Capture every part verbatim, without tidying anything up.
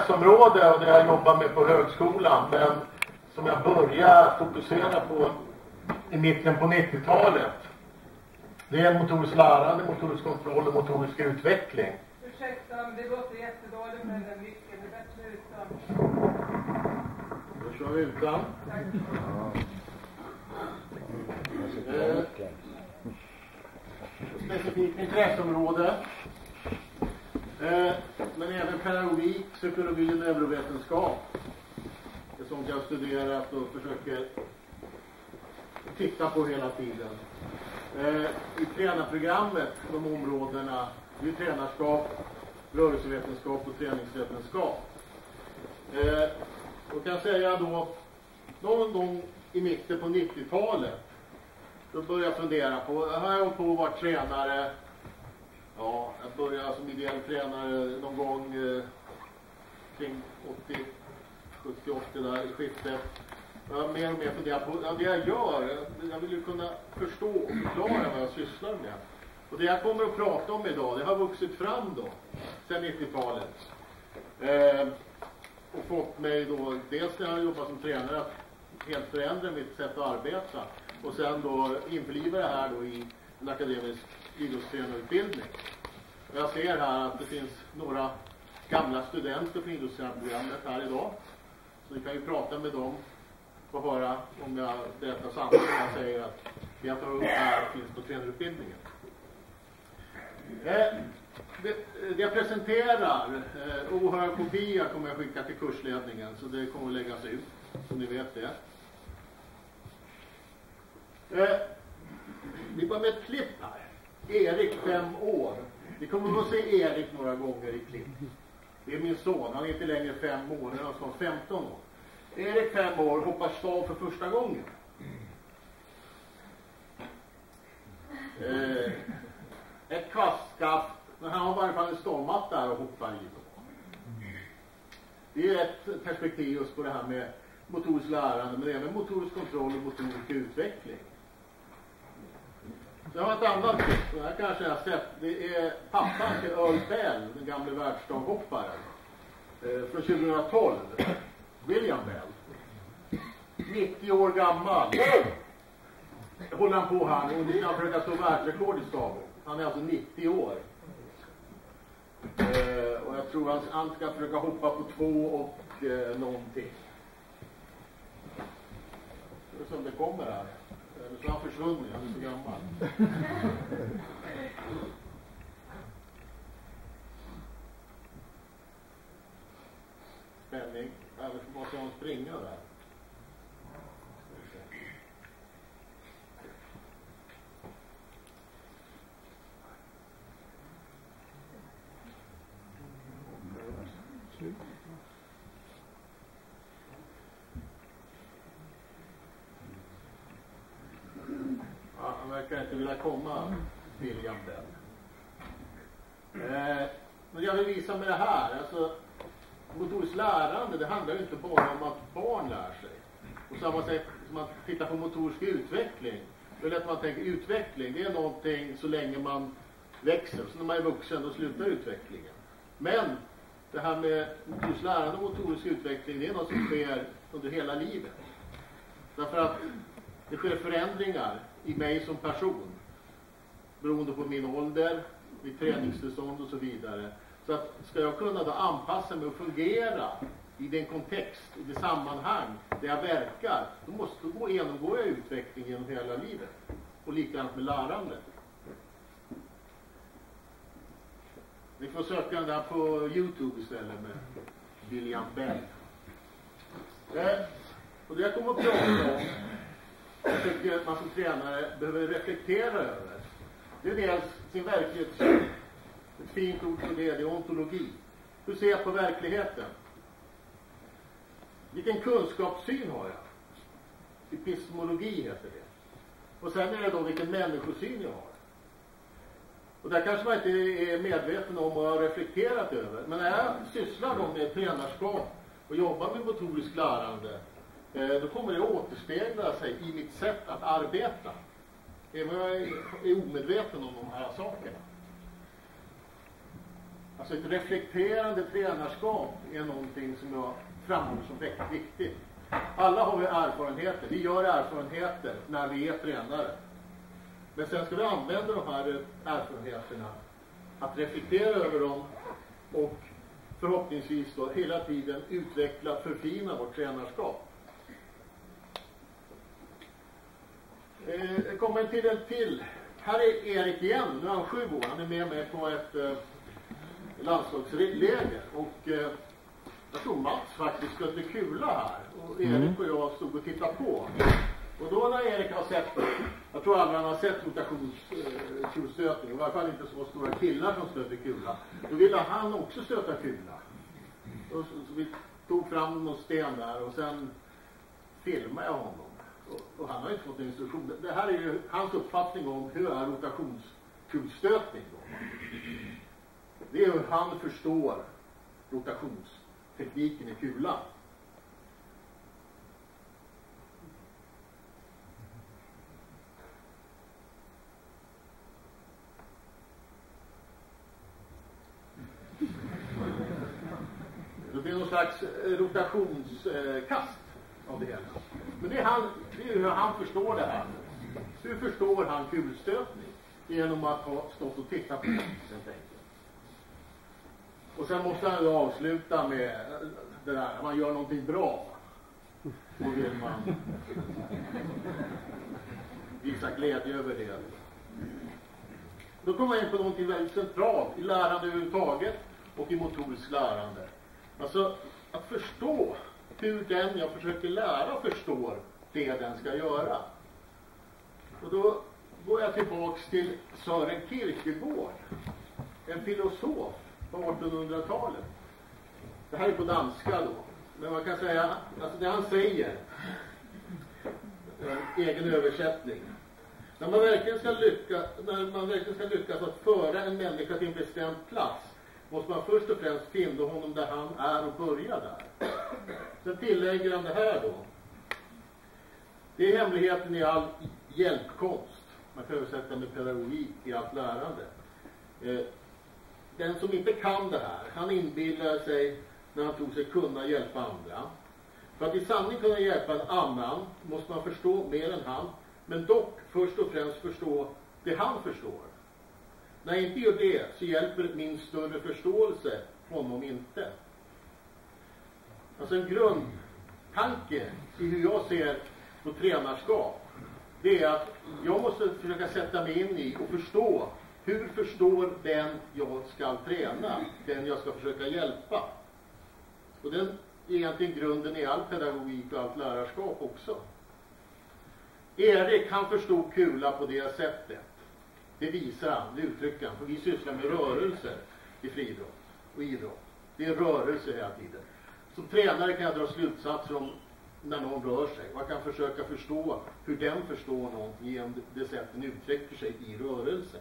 område och det jag jobbar med på högskolan, men som jag börjar fokusera på i mitten på nittiotalet. Det är motorisk lärande, motorisk kontroll och motorisk utveckling. Ursäkta, men det låter jättedåligt med den mycket. Det är bättre utan. Då kör vi utan. Tack. Eh, specifikt intresseområde. Eh, men även pedagogik, psykologi och neurovetenskap. Det är sånt jag har studerat och försöker titta på hela tiden. Eh, I tränarprogrammet, de områdena, det är tränarskap, rörelsevetenskap och träningsvetenskap. Eh, och kan säga då, någon gång i mitten på nittiotalet, då började jag fundera på, jag har hållit på att vara tränare. Ja, jag började som ideell tränare någon gång eh, kring åttio, sjuttio, åttio där i skiftet. Jag har mer och mer funderat på ja, det jag gör. Jag vill ju kunna förstå och förklara vad jag sysslar med. Och det jag kommer att prata om idag, det har vuxit fram då, sedan nittiotalet. Eh, och fått mig då, dels när jag jobbat som tränare, att helt förändra mitt sätt att arbeta. Och sen då införliva det här då i en akademisk idrottstränarutbildning. Och jag ser här att det finns några gamla studenter på idrottstränarprogrammet här idag. Så ni kan ju prata med dem och höra om jag berättar sanningen när jag säger att det jag tar upp här finns på tränarutbildningen. Eh, det, det jag presenterar, eh, O H R-kopia kommer jag skicka till kursledningen, så det kommer att läggas ut, så ni vet det. Eh, vi börjar med ett klipp här. Erik, fem år. Vi kommer att se Erik några gånger i klipp. Det är min son, han är inte längre fem år, han är snart femton år. Erik, fem år, hoppar stav för första gången. Eh, ett kvastskaft, men han har i varje fall en stålmatta där och hoppar i. Det är ett perspektiv just på det här med motorisk lärande, men även motorisk kontroll och motorisk utveckling. Jag har ett annat klipp, det här kanske jag har sett. Det är pappan till Earl Bell, den gamla världsdaghopparen, eh, från tjugohundratolv. William Bell. nittio år gammal. Håller han på här och nu ska han försöka slå världsrekord i staven. Han är alltså nittio år. Eh, och jag tror att han ska försöka hoppa på två och eh, någonting. Det är som det kommer här. Eller så har han försvunnit, han är så gammal. Spänning. Annars måste han springa där. Ja, han verkar inte vilja komma, William Bell. Eh, men jag vill visa med det här. Alltså, motorisk lärande, det handlar ju inte bara om att barn lär sig. På samma sätt som man tittar på motorisk utveckling. Då är det att man tänker utveckling, det är någonting så länge man växer. Så när man är vuxen, då slutar utvecklingen. Men det här med motorisk lärande och motorisk utveckling, det är något som sker under hela livet. Därför att det sker förändringar i mig som person. Beroende på min ålder, mitt träningstillstånd och så vidare. Så att ska jag kunna då anpassa mig och fungera i den kontext, i det sammanhang där jag verkar, då måste då genomgå jag utveckling genom hela livet. Och likadant med lärande. Ni får söka den där på YouTube istället med William Bell. Eh, och det jag kommer att prata om, jag tycker att man som tränare behöver reflektera över. Det är dels sin verklighetssyn. Ett fint ord för det, det är ontologi. Hur ser jag på verkligheten? Vilken kunskapssyn har jag? Epistemologi heter det. Och sen är det då vilken människosyn jag har. Och där kanske man inte är medveten om och har reflekterat över. Men när jag sysslar då med tränarskap och jobbar med motorisk lärande, då kommer det att återspegla sig i mitt sätt att arbeta. Även om jag är omedveten om de här sakerna. Alltså ett reflekterande tränarskap är någonting som jag framhåller som väldigt viktigt. Alla har vi erfarenheter. Vi gör erfarenheter när vi är tränare. Men sen ska vi använda de här erfarenheterna att reflektera över dem och förhoppningsvis då hela tiden utveckla, förfina vårt tränarskap. Eh, kommer till en till. Här är Erik igen. Nu är han sju år. Han är med mig på ett eh, landslagsläger. Och eh, jag tror Mats faktiskt skötte kula här. Och Erik och jag stod och tittade på. Och då när Erik har sett, jag tror aldrig han har sett rotationskulstötning, eh, i varje fall inte så stora killar som stöter kula. Då ville han också stöta kula. Och så, så vi tog fram någon sten där och sen filmade jag honom. Och, och han har inte fått en instruktion. Det här är ju hans uppfattning om hur är rotationskulstötning då. Det är hur han förstår rotationstekniken i kulan. Det blir någon slags rotationskast av det hela. Men det är, han, det är hur han förstår det här. Hur förstår han kulstötning? Genom att ha stått och tittat på det. Och sen måste han ju avsluta med det där. Man gör någonting bra. Då vill man visa glädje över det. Då kommer man in på någonting väldigt centralt i lärande överhuvudtaget och i motorisk lärande. Alltså att förstå hur den jag försöker lära förstår det den ska göra. Och då går jag tillbaks till Søren Kierkegaard, en filosof på artonhundratalet. Det här är på danska då. Men man kan säga, alltså det han säger, en egen översättning. När man verkligen ska lyckas, när man verkligen ska lyckas att föra en människa till en bestämd plats, måste man först och främst finna honom där han är och börja där. Sen tillägger han det här då. Det är hemligheten i all hjälpkonst. Man kan översätta med pedagogik i allt lärande. Den som inte kan det här, han inbillar sig när han tror sig kunna hjälpa andra. För att i sanning kunna hjälpa en annan måste man förstå mer än han, men dock först och främst förstå det han förstår. När jag inte gör det så hjälper min större förståelse honom inte. Alltså en grundtanke i hur jag ser på tränarskap, det är att jag måste försöka sätta mig in i och förstå hur förstår den jag ska träna, den jag ska försöka hjälpa. Och den är egentligen grunden i all pedagogik och allt lärarskap också. Erik, han förstod kula på det sättet. Det visar han, det uttrycker han. För vi sysslar med rörelser i friidrott och idrott. Det är rörelse hela tiden. Som tränare kan jag dra slutsatser om när någon rör sig. Man kan försöka förstå hur den förstår någonting genom det sätt den uttrycker sig i rörelse.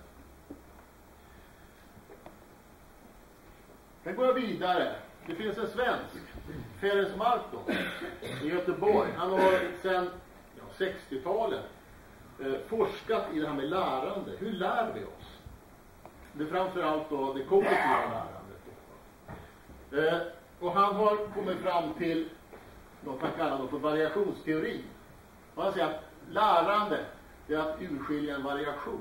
Sen går jag vidare. Det finns en svensk, Ferenc Marton, i Göteborg. Han har sedan ja, sextiotalet eh, forskat i det här med lärande. Hur lär vi oss? Det är framförallt då det kognitiva lärandet. Eh, och han har kommit fram till något man kallar för variationsteori. Och han säger att lärande är att urskilja en variation.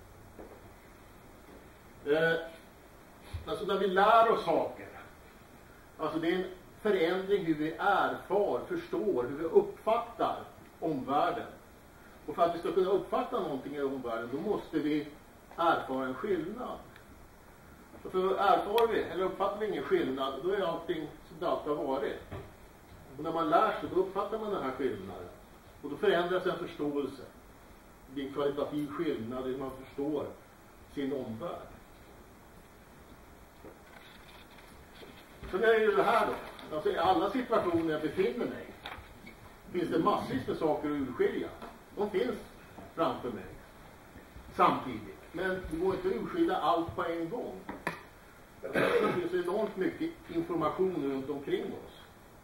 Eh, alltså när vi lär oss saker, alltså det är en förändring hur vi erfar, förstår, hur vi uppfattar omvärlden. Och för att vi ska kunna uppfatta någonting i omvärlden, då måste vi erfara en skillnad. Och för erfar vi, eller uppfattar vi ingen skillnad, då är allting som det alltid har varit. Och när man lär sig, då uppfattar man den här skillnaden. Och då förändras en förståelse. Det blir en kvalitativ skillnad i hur man förstår sin omvärld. Så det är ju det här då. Alltså i alla situationer jag befinner mig finns det massvis med saker att urskilja. De finns framför mig samtidigt. Men det går inte att urskilja allt på en gång. Det finns enormt mycket information runt omkring oss.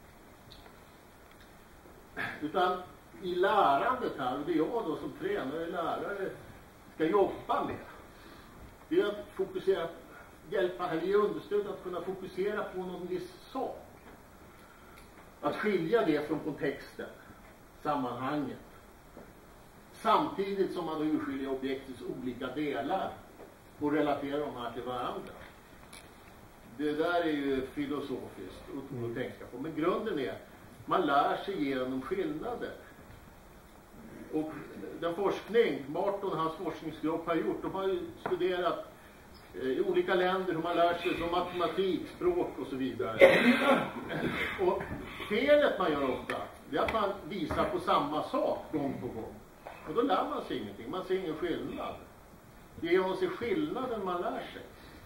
Utan i lärandet här, och det är jag då som tränare, lärare, ska jobba med, det är att fokusera hjälpa eller ge understöd att kunna fokusera på någon viss sak. Att skilja det från kontexten, sammanhanget. Samtidigt som man urskiljer objektets olika delar och relaterar dem här till varandra. Det där är ju filosofiskt att tänka på. Men grunden är, man lär sig genom skillnader. Och den forskning Martin och hans forskningsgrupp har gjort, de har ju studerat eh, i olika länder hur man lär sig som matematik, språk och så vidare. Och felet man gör ofta, det är att man visar på samma sak gång på gång. Och då lär man sig ingenting, man ser ingen skillnad. Det är genom att se skillnaden man lär sig.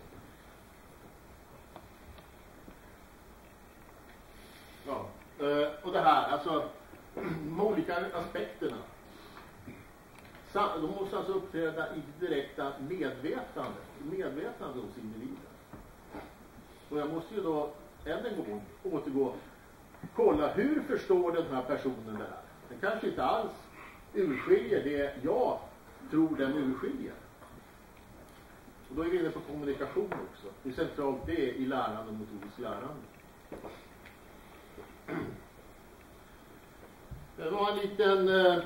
Ja. Och det här, alltså de olika aspekterna. De måste alltså uppträda i det direkta medvetandet, medvetande hos individen. Och jag måste ju då än en gång återgå, kolla hur förstår den här personen det här. Den kanske inte alls urskiljer det jag tror den urskiljer. Och då är vi inne på kommunikation också. Hur centralt det är i lärande och metodisk lärande. Det var en liten eh,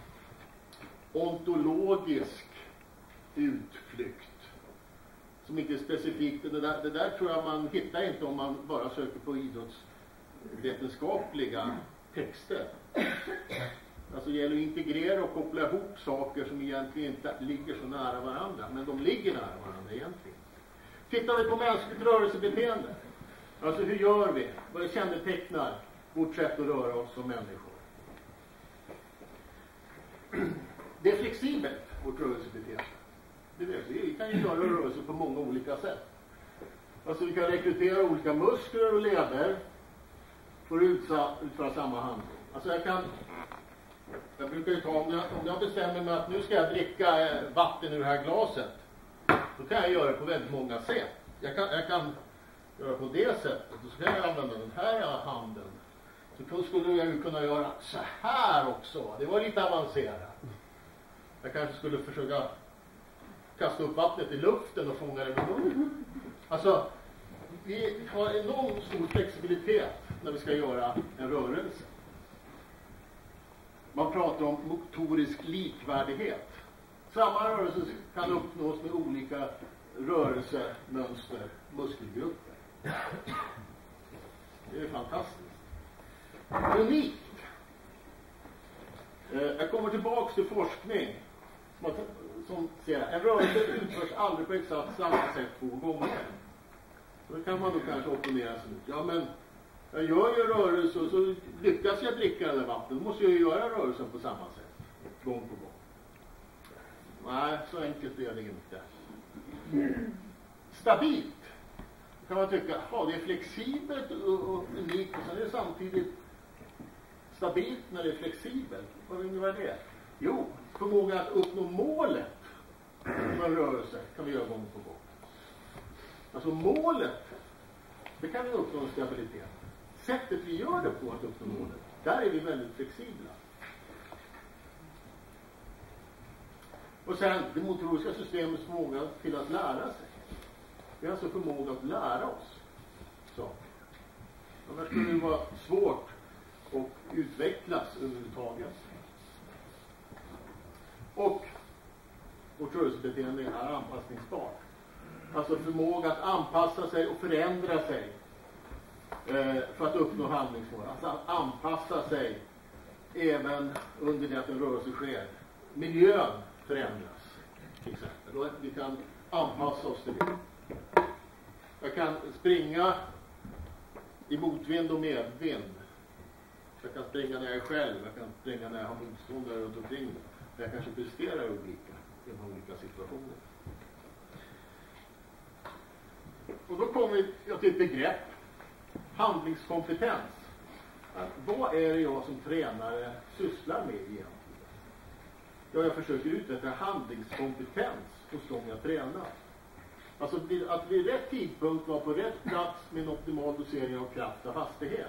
ontologisk utflykt som inte är specifikt. Det där, det där tror jag man hittar inte om man bara söker på idrottsvetenskapliga texter. Alltså det gäller att integrera och koppla ihop saker som egentligen inte ligger så nära varandra, men de ligger nära varandra egentligen. Tittar vi på mänskligt rörelsebeteende, alltså hur gör vi? Vad det kännetecknar vårt sätt att röra oss som människor? Det är flexibelt, vårt rörelsebeteende. Det vet vi. Vi kan ju göra rörelser på många olika sätt. Alltså vi kan rekrytera olika muskler och leder för att utsa, utföra samma handling. Alltså jag kan, jag brukar ju ta, om jag, om jag bestämmer mig att nu ska jag dricka vatten ur det här glaset, då kan jag göra det på väldigt många sätt. Jag kan, jag kan göra på det sättet, och så kan jag använda den här handen. Så skulle jag ju kunna göra så här också. Det var lite avancerat. Jag kanske skulle försöka kasta upp vattnet i luften och fånga det med munnen. Alltså, vi har enormt stor flexibilitet när vi ska göra en rörelse. Man pratar om motorisk likvärdighet. Samma rörelse kan uppnås med olika rörelsemönster, muskelgrupper. Det är fantastiskt. Unikt. Jag kommer tillbaka till forskning som säger att en rörelse utförs aldrig på exakt samma sätt två gånger. Då kan man då kanske opponera sig ut. Ja, men jag gör ju rörelse och så lyckas jag dricka det vatten. Då måste jag ju göra rörelsen på samma sätt. Gång på gång. Nej, så enkelt är det inte. Stabilt. Kan man tycka, ja, det är flexibelt och unikt. Och sen är det samtidigt stabilt när det är flexibelt. Vad innebär det? Jo, förmåga att uppnå målet med en rörelse kan vi göra gång på gång. Alltså målet, det kan vi uppnå en stabilitet. Sättet vi gör det på att uppnå målet, där är vi väldigt flexibla. Och sen det motoriska systemets förmåga till att lära sig. Det är alltså förmåga att lära oss saker. Annars skulle det vara svårt att utvecklas överhuvudtaget. Och vårt rörelsebeteende är anpassningsbart. Alltså förmåga att anpassa sig och förändra sig eh, för att uppnå handlingsmål. Alltså att anpassa sig även under det att en rörelse sker. Miljön förändras till exempel. Och vi kan anpassa oss till det. Jag kan springa i motvind och medvind. Jag kan springa när jag är själv. Jag kan springa när jag har motståndare runt omkring mig. Jag kanske presterar olika i de olika situationer. Och då kommer jag till ett begrepp. Handlingskompetens. Att vad är det jag som tränare sysslar med egentligen? Ja, jag försöker utveckla handlingskompetens hos dem jag tränar. Alltså att vid rätt tidpunkt vara på rätt plats med en optimal dosering av kraft och hastighet.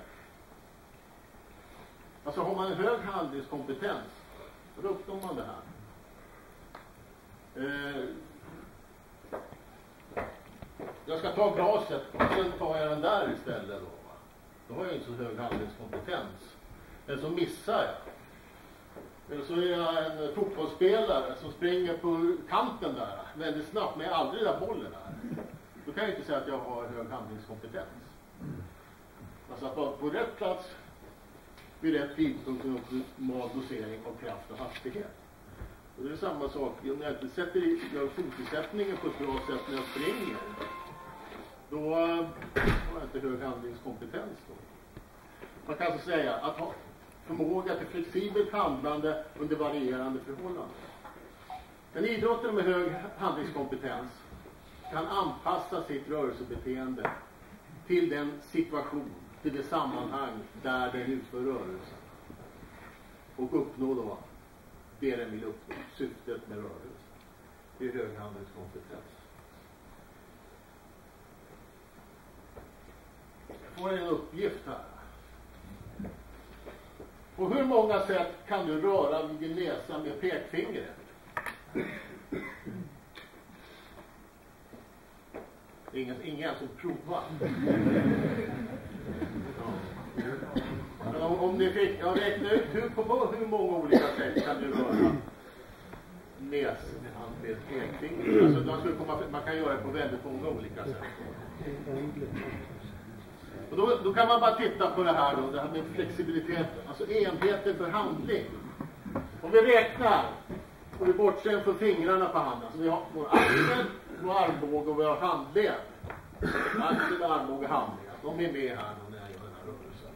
Alltså har man en hög handlingskompetens, då uppnår man det här. Eh, jag ska ta glaset och sen tar jag den där istället då. Va? Då har jag inte så hög handlingskompetens. Eller så missar jag. Eller så är jag en fotbollsspelare som springer på kanten där väldigt snabbt, men jag är aldrig där bollen är. Då kan jag inte säga att jag har hög handlingskompetens. Alltså att vara på rätt plats vid rätt tidpunkt med optimal dosering av kraft och hastighet. Och det är samma sak, om jag inte sätter i gör fotisättningen på ett bra sätt när jag springer, då har jag inte hög handlingskompetens då. Man kan alltså säga att ha förmåga till flexibelt handlande under varierande förhållanden. En idrottare med hög handlingskompetens kan anpassa sitt rörelsebeteende till den situation, till det sammanhang där den utför rörelsen. Och uppnå då det den vill uppnå, syftet med rörelsen. Det är hög handlingskompetens. Jag får en uppgift här. På hur många sätt kan du röra vid din näsa med pekfingret? Ingen, ingen som provar. Ja. Om, om ni fick, jag räknar ut hur, på hur många olika sätt kan du röra näsan med pekfingret. Alltså, man, skulle komma, man kan göra det på väldigt många olika sätt. Och då, då kan man bara titta på det här då, det här med flexibiliteten, alltså enheter för handling. Om vi räknar, och vi bortser för fingrarna på handen, så vi har vår axel, vår armbåge och vår handled. Axel, armbåge och handled, de är med här när jag gör den här rörelsen.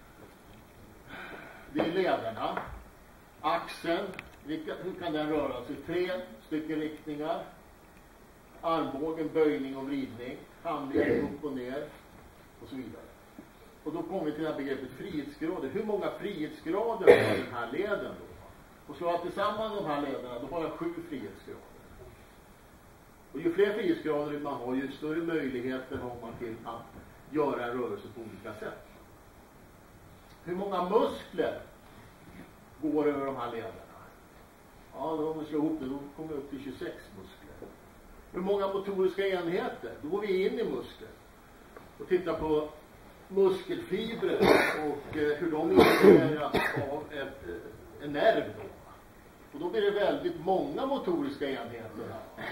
Det är lederna, axeln, hur kan den röra sig? Tre stycken riktningar. Armbågen, böjning och vridning, handled upp och ner. Och så vidare. Och då kommer vi till det här begreppet frihetsgrader. Hur många frihetsgrader har den här leden då? Och slår jag tillsammans de här lederna, då har jag sju frihetsgrader. Och ju fler frihetsgrader man har, ju större möjligheter har man till att göra en rörelse på olika sätt. Hur många muskler går över de här lederna? Ja, då om vi slår ihop det, då kommer vi upp till tjugosex muskler. Hur många motoriska enheter? Då går vi in i muskler. Och titta på muskelfibrer och eh, hur de integreras av ett, eh, en nerv då. Och då blir det väldigt många motoriska enheter här.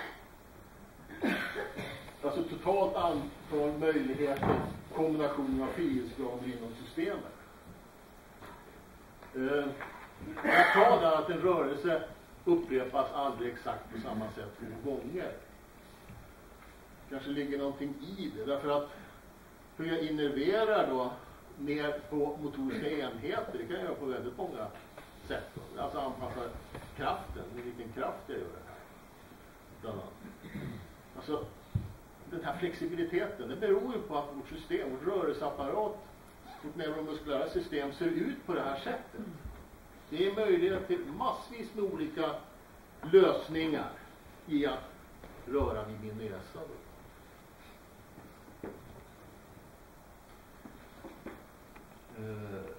Alltså totalt antal möjligheter, kombination av frihetsgrader inom systemet. Eh, jag tar där att en rörelse upprepas aldrig exakt på samma sätt två gånger. Kanske ligger någonting i det, därför att hur jag innerverar då mer på motoriska enheter, det kan jag göra på väldigt många sätt. Då. Alltså anpassa kraften, med vilken kraft jag gör det här. Alltså, den här flexibiliteten, det beror ju på att vårt system, vårt rörelseapparat, vårt neuromuskulära system ser ut på det här sättet. Det är möjlighet till massvis med olika lösningar i att röra vid min näsa. Uh,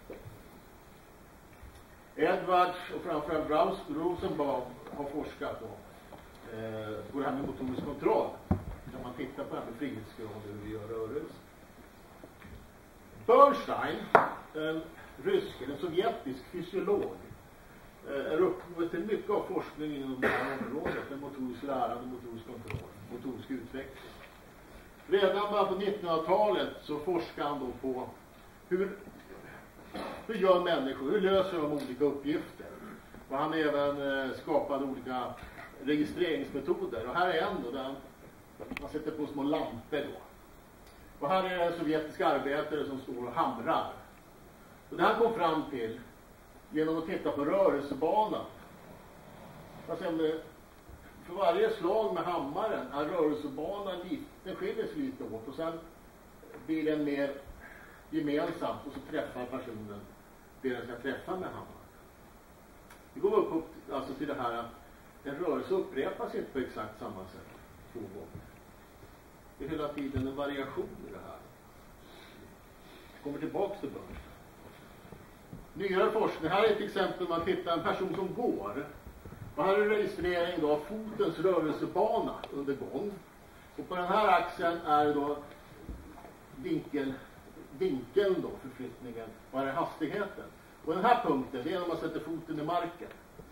Edwards och framförallt Rosenbaum har forskat om uh, på det här med motorisk kontroll. När man tittar på det här med frihetsgrad och hur vi gör rörelse. Bernstein, en rysk, en sovjetisk fysiolog, uh, är upphovet till mycket av forskning inom det här området, med motorisk lärande, motorisk kontroll, motorisk utveckling. Redan på nittonhundratalet så forskade han då på Hur, hur gör människor? Hur löser de olika uppgifter? Och han har även eh, skapat olika registreringsmetoder. Och här är en då, där man sätter på små lampor då. Och här är en sovjetisk arbetare som står och hamrar. Och det han kom fram till genom att titta på rörelsebanan. Alltså, för varje slag med hammaren är rörelsebanan lite, den skiljer sig lite åt. Och sen blir den mer gemensamt och så träffar personen det den ska träffa med hammaren. Vi går upp, upp alltså till det här att en rörelse upprepas inte på exakt samma sätt två gånger. Det är hela tiden en variation i det här. Jag kommer tillbaka till början. Nyare forskning. Här är ett exempel man tittar en person som går. Och här är registrering då av fotens rörelsebana under gång. Och på den här axeln är det då vinkel, vinkeln då, förflyttningen, vad är hastigheten. Och den här punkten, det är när man sätter foten i marken.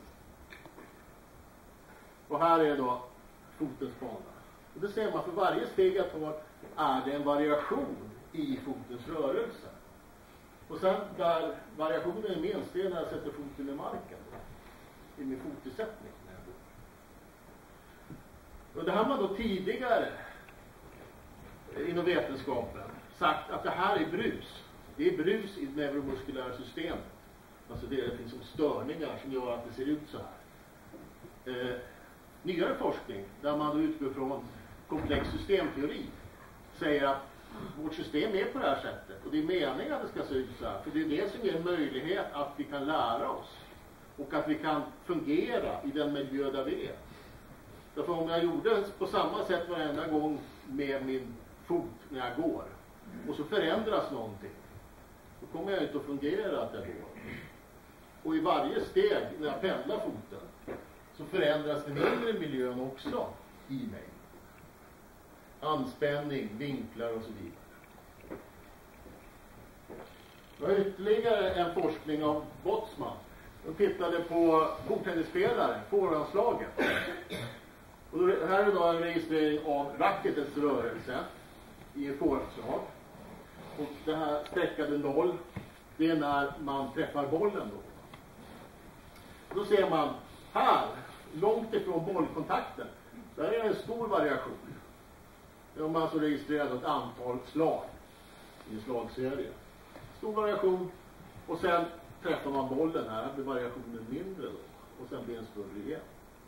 Och här är då fotens bana. Och det ser man, för varje steg jag tar är det en variation i fotens rörelse. Och sen där variationen är minst, det är när jag sätter foten i marken. I min fotusättning. Och det har man då tidigare inom vetenskapen sagt att det här är brus. Det är brus i det neuromuskulära systemet. Alltså det finns som störningar som gör att det ser ut så här. Eh, nyare forskning, där man då utgår från komplex systemteori, säger att vårt system är på det här sättet. Och det är meningen att det ska se ut så här. För det är det som ger möjlighet att vi kan lära oss. Och att vi kan fungera i den miljö där vi är. Därför om jag gjorde på samma sätt varenda gång med min fot när jag går. Och så förändras någonting. Då kommer jag inte att fungera att jag går. Och i varje steg när jag pendlar foten så förändras den inre miljön också i mig. Anspänning, vinklar och så vidare. Det var ytterligare en forskning av Botsman. De tittade på bordtennisspelare, forehandslaget. Och då, här är då en registrering av racketets rörelse i en forehandslag. Och det här sträckade noll, det är när man träffar bollen då. Då ser man här, långt ifrån bollkontakten, där är en stor variation. Då har man alltså registrerat ett antal slag i en slagserie. Stor variation, och sen träffar man bollen här, blir variationen mindre då. Och sen blir den större igen.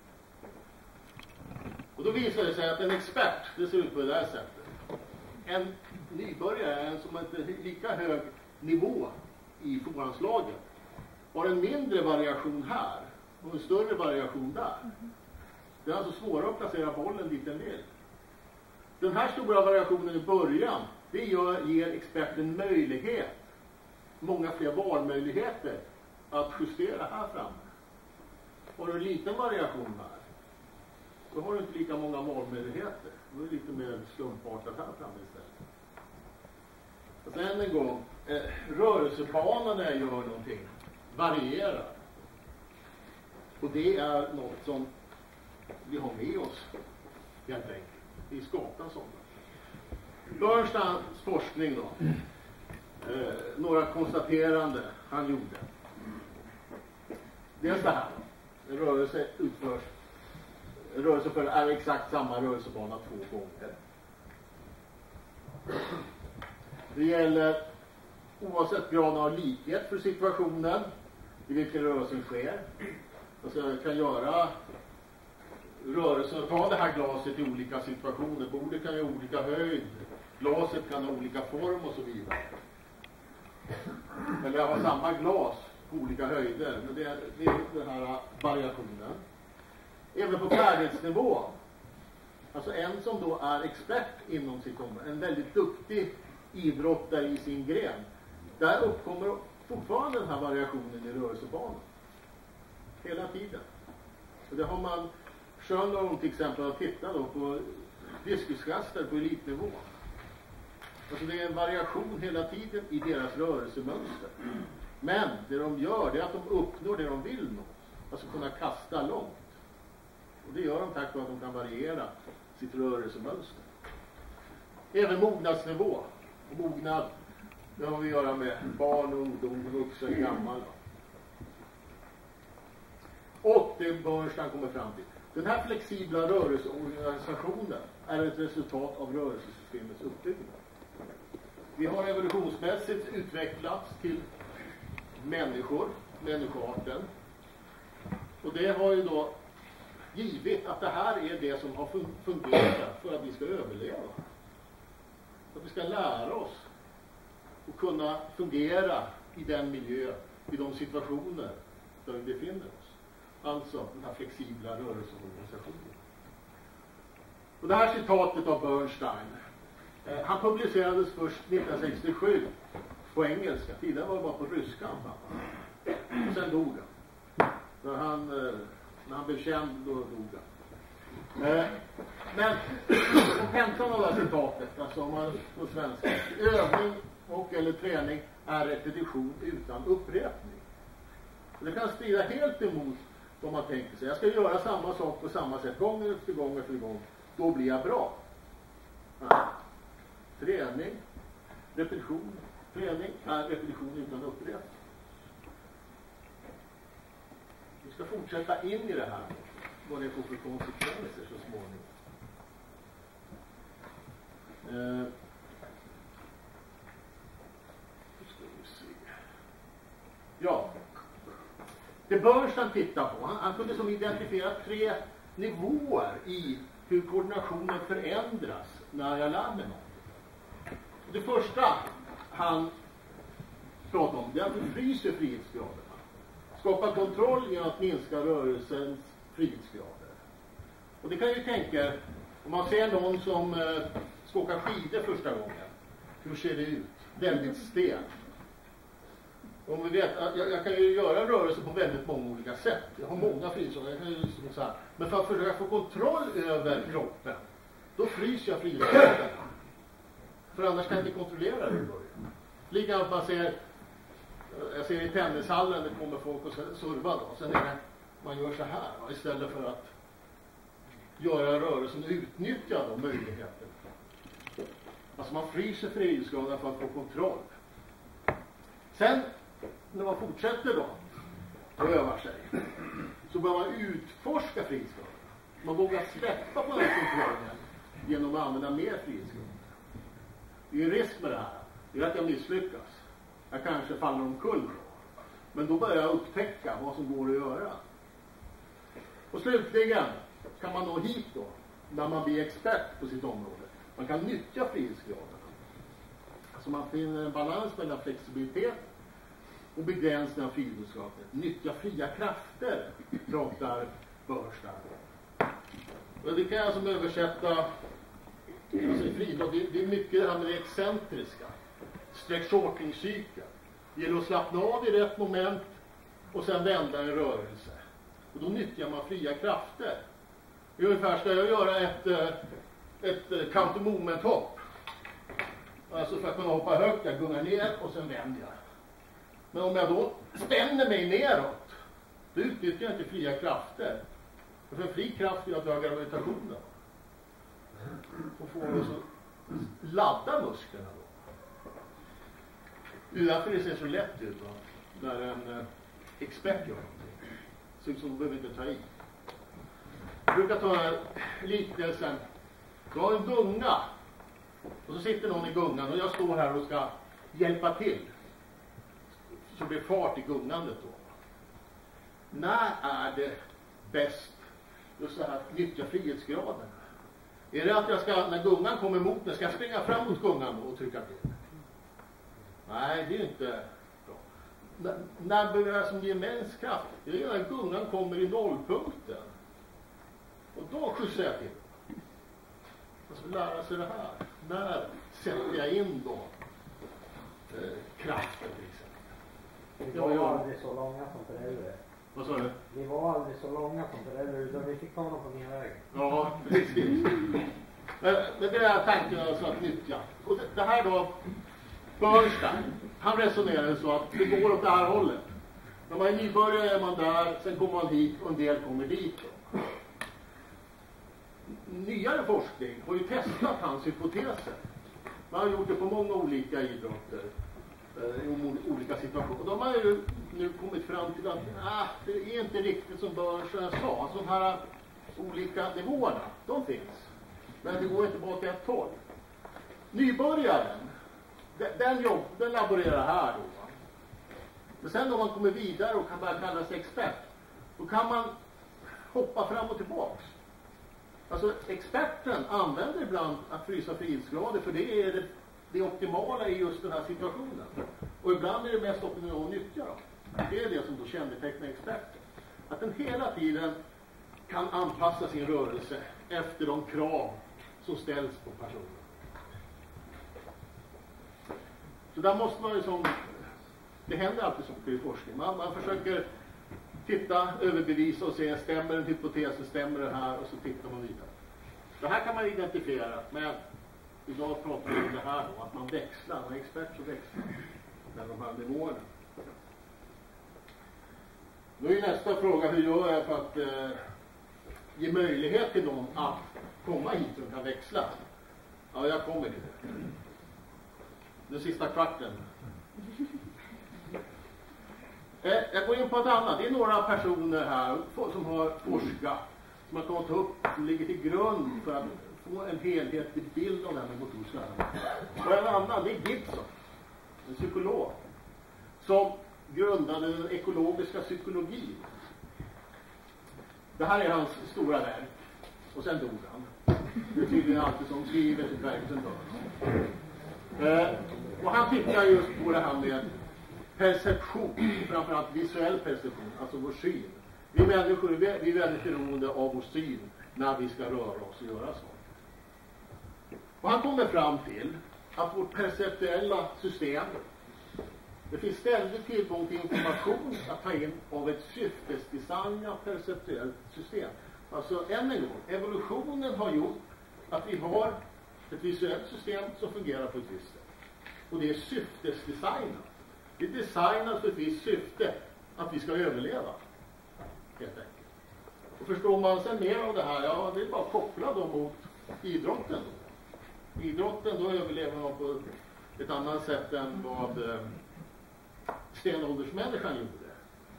Och då visar det sig att en expert, det ser ut på det här sättet. En nybörjare, en som har inte lika hög nivå i forehandslaget, har en mindre variation här och en större variation där. Det är alltså svårare att placera bollen dit den vill. Den här stora variationen i början, det gör, ger experten möjlighet, många fler valmöjligheter att justera här framme. Har du en liten variation här, då har du inte lika många valmöjligheter. Då är det lite mer slumpartat här framme istället. Och sen en gång, eh, rörelsebanan när jag gör någonting varierar. Och det är något som vi har med oss helt enkelt. Vi skapar sådana. Bernsteins forskning då. Eh, några konstaterande han gjorde. Dels det här. En rörelse utförs. En rörelse för är exakt samma rörelsebana två gånger. Det gäller oavsett graden av likhet för situationen i vilken rörelsen sker. Alltså jag kan göra rörelsen, ta det här glaset i olika situationer. Bordet kan ju ha olika höjd. Glaset kan ha olika form och så vidare. Eller jag har samma glas på olika höjder. Men det är, det är den här variationen. Även på färdighetsnivå. Alltså en som då är expert inom sitt område. En väldigt duktig idrottare i sin gren. Där uppkommer fortfarande den här variationen i rörelsebanan. Hela tiden. Och det har man Schönholm till exempel har tittat då på diskuskaster på elitnivå. Alltså det är en variation hela tiden i deras rörelsemönster. Men det de gör det är att de uppnår det de vill nå. Alltså kunna kasta långt. Och det gör de tack vare att de kan variera sitt rörelsemönster. Även mognadsnivå. Och mognad, det har vi att göra med barn, ungdom, vuxen, gammal. Och det Bernstein kommer fram till. Den här flexibla rörelseorganisationen är ett resultat av rörelsesystemets uppbyggnad. Vi har evolutionsmässigt utvecklats till människor, människoarten. Och det har ju då givit att det här är det som har fungerat för att vi ska överleva. För att vi ska lära oss och kunna fungera i den miljö, i de situationer där vi befinner oss. Alltså den här flexibla rörelseorganisationen. Och det här citatet av Bernstein, eh, han publicerades först nittonhundrasextiosju på engelska. Tidigare var det bara på ryska. Och sen dog han. När han, eh, när han blev känd, då dog han. Eh, men kontentan av det här citatet, alltså om man på svenska, övning och eller träning är repetition utan upprepning. Det kan strida helt emot vad man tänker sig. Jag ska göra samma sak på samma sätt gång efter gång efter gång. Då blir jag bra. Nej. Träning, repetition, träning är repetition utan upprepning. Vi ska fortsätta in i det här. Vad det får för konsekvenser så småningom. Eh. Nu ska vi se. Ja. Det Bernstein tittar på, han, han kunde som identifiera tre nivåer i hur koordinationen förändras när jag lär mig något. Det första han pratar om, det är att vi fryser frihetsgraderna. Skapa kontroll genom att minska rörelsens frihetsgrader. Och det kan ju tänka, om man ser någon som eh, ska åka skidor första gången, hur ser det ut? Väldigt stel. Om vi vet, jag, jag kan ju göra rörelser på väldigt många olika sätt. Jag har många frihetsgrader, jag kan ju liksom så här. Men för att försöka få kontroll över kroppen, då fryser jag frihetsgraderna. För annars kan jag inte kontrollera det i början. Likadant man ser, jag ser i tennishallen, det kommer folk och serva då. Sen är det, man gör så här va, istället för att göra rörelsen och utnyttja de möjligheterna. Alltså man fryser frihetsgraderna för att få kontroll. Sen när man fortsätter då och övar sig, så bör man utforska frihetsgraderna. Man vågar släppa på den kontrollen genom att använda mer frihetsgrader. Det är en risk med det här. Det är att jag misslyckas. Jag kanske faller omkull då. Men då börjar jag upptäcka vad som går att göra. Och slutligen kan man nå hit då, när man blir expert på sitt område. Man kan nyttja frihetsgraderna. Så man finner en balans mellan flexibilitet och begränsning av frihetsgraden. Nyttja fria krafter, pratar Bernstein. Och det kan jag som översätta, alltså i friidrott, det, det är mycket det här med det excentriska. Stretch-shorting-cykeln. Det gäller att slappna av i rätt moment och sen vända en rörelse. Och då nyttjar man fria krafter. Ungefär ska jag göra ett, ett counter-movement-hopp. Alltså för att kunna hoppa högt, jag gungar ner och sen vänder jag. Men om jag då spänner mig neråt, då utnyttjar jag inte fria krafter. För en fri kraft är att dra gravitationen. Och få det så ladda musklerna då. Det är därför det ser så lätt ut va? När en eh, expert gör någonting. Så som behöver inte ta i. Jag brukar ta liknelsen. Du har en gunga. Och så sitter någon i gungan och jag står här och ska hjälpa till. Så blir fart i gungandet då. När är det bäst just så här att nyttja frihetsgraden? Är det att jag ska, när gungan kommer emot mig, ska jag springa fram mot gungan och trycka till? Nej, det är inte bra. N- när börjar jag som gemenskraft? Det är när gungan kommer i nollpunkten. Och då skjutsar jag till. Man ska lära sig det här. När sätter jag in då eh, kraften till exempel? Vi var ju aldrig så långa som föräldrar. Vad sa du? Vi var aldrig så långa som föräldrar utan vi fick ta dem på min väg. Ja, precis. Men, men det är tanken alltså att nyttja. Och det, det här då, Bernstein, han resonerar så att det går åt det här hållet. När man är nybörjare är man där, sen kommer man hit och en del kommer dit då. Nyare forskning har ju testat hans hypoteser. Man har gjort det på många olika idrotter i olika situationer. De har ju nu kommit fram till att ah, det är inte riktigt som Bernstein sa. De här olika nivåerna, de finns. Men det går inte bara till ett håll. Nybörjaren, den, jobb, den laborerar här då. Men sen när man kommer vidare och kan börja kalla sig expert, då kan man hoppa fram och tillbaks. Alltså experten använder ibland att frysa frihetsgrader, för det är det, det optimala i just den här situationen. Och ibland är det mest optimala att nyttja dem. Det är det som då kännetecknar experten. Att den hela tiden kan anpassa sin rörelse efter de krav som ställs på personen. Så där måste man ju som, det händer alltid saker i forskning. Man, man försöker titta, överbevisa och se, stämmer en hypotes, stämmer det här, och så tittar man vidare. Det här kan man identifiera, men idag pratar vi om det här då, att man växlar, man är expert så växlar med de här nivåerna. Då är nästa fråga, hur gör jag för att eh, ge möjlighet till någon att komma hit och kan växla? Ja, jag kommer till det. Den sista kvarten. Eh, jag går in på ett annat. Det är några personer här som har forskat, som har tagit upp, som ligger till grund för att få en helhetlig bild av det här med motorisk lärande. Och en annan, det är Gibson, en psykolog, som grundade den ekologiska psykologin. Det här är hans stora verk. Och sen dog han. Det är tydligen alltid som skriver sitt verk och sen dör han. Eh, och han tittar just på det här med perception, framförallt visuell perception, alltså vår syn. Vi människor vi är väldigt beroende av vår syn när vi ska röra oss och göra saker. Och han kommer fram till att vårt perceptuella system, det finns ständigt tillgång till information att ta in av ett syftesdesignat perceptuellt system. Alltså än en gång, evolutionen har gjort att vi har ett visuellt system som fungerar på ett visst sätt. Och det är syftesdesignat. Det är designat för ett visst syfte, att vi ska överleva. Helt enkelt. Och förstår man sen mer av det här, ja, det är bara att koppla dem mot idrotten. Idrotten, då överlever man på ett annat sätt än vad eh, stenåldersmänniskan gjorde.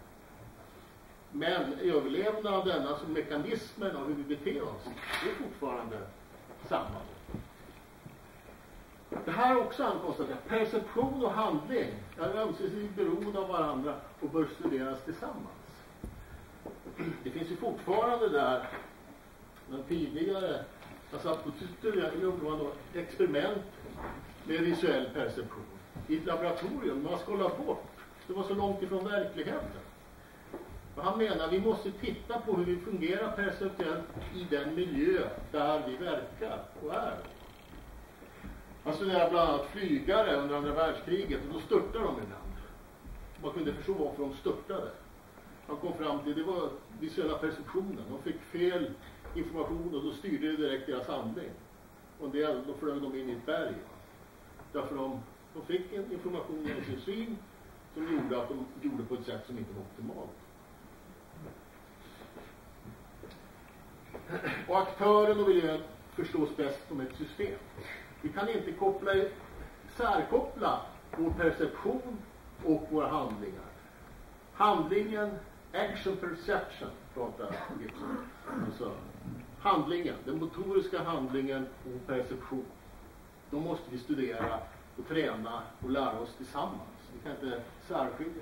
Men överlevnaden, alltså mekanismen och hur vi beter oss, det är fortfarande samma. Det här är också ankonstaterat. Perception och handling är ömsesidigt beroende av varandra och bör studeras tillsammans. Det finns ju fortfarande där, men tidigare, jag satt på studier, experiment med visuell perception i ett laboratorium. Man skollade bort. Det var så långt ifrån verkligheten. Och han menar att vi måste titta på hur vi fungerar perceptuellt i den miljö där vi verkar och är. Han studerade bland annat flygare under andra världskriget, och då störtade de ibland. Man kunde förstå varför de störtade. Han kom fram till, det var visuella perceptionen. De fick fel information och då styrde det direkt deras handling. Och det, då flög de in i ett berg. Därför de, de fick en information genom sin syn som gjorde att de gjorde på ett sätt som inte var optimalt. Och aktören och miljön förstås bäst som ett system. Vi kan inte koppla, särkoppla vår perception och våra handlingar. Handlingen, action perception, pratar Gibson. Alltså, handlingen, den motoriska handlingen och perception. Då måste vi studera och träna och lära oss tillsammans. Vi kan inte särskilja.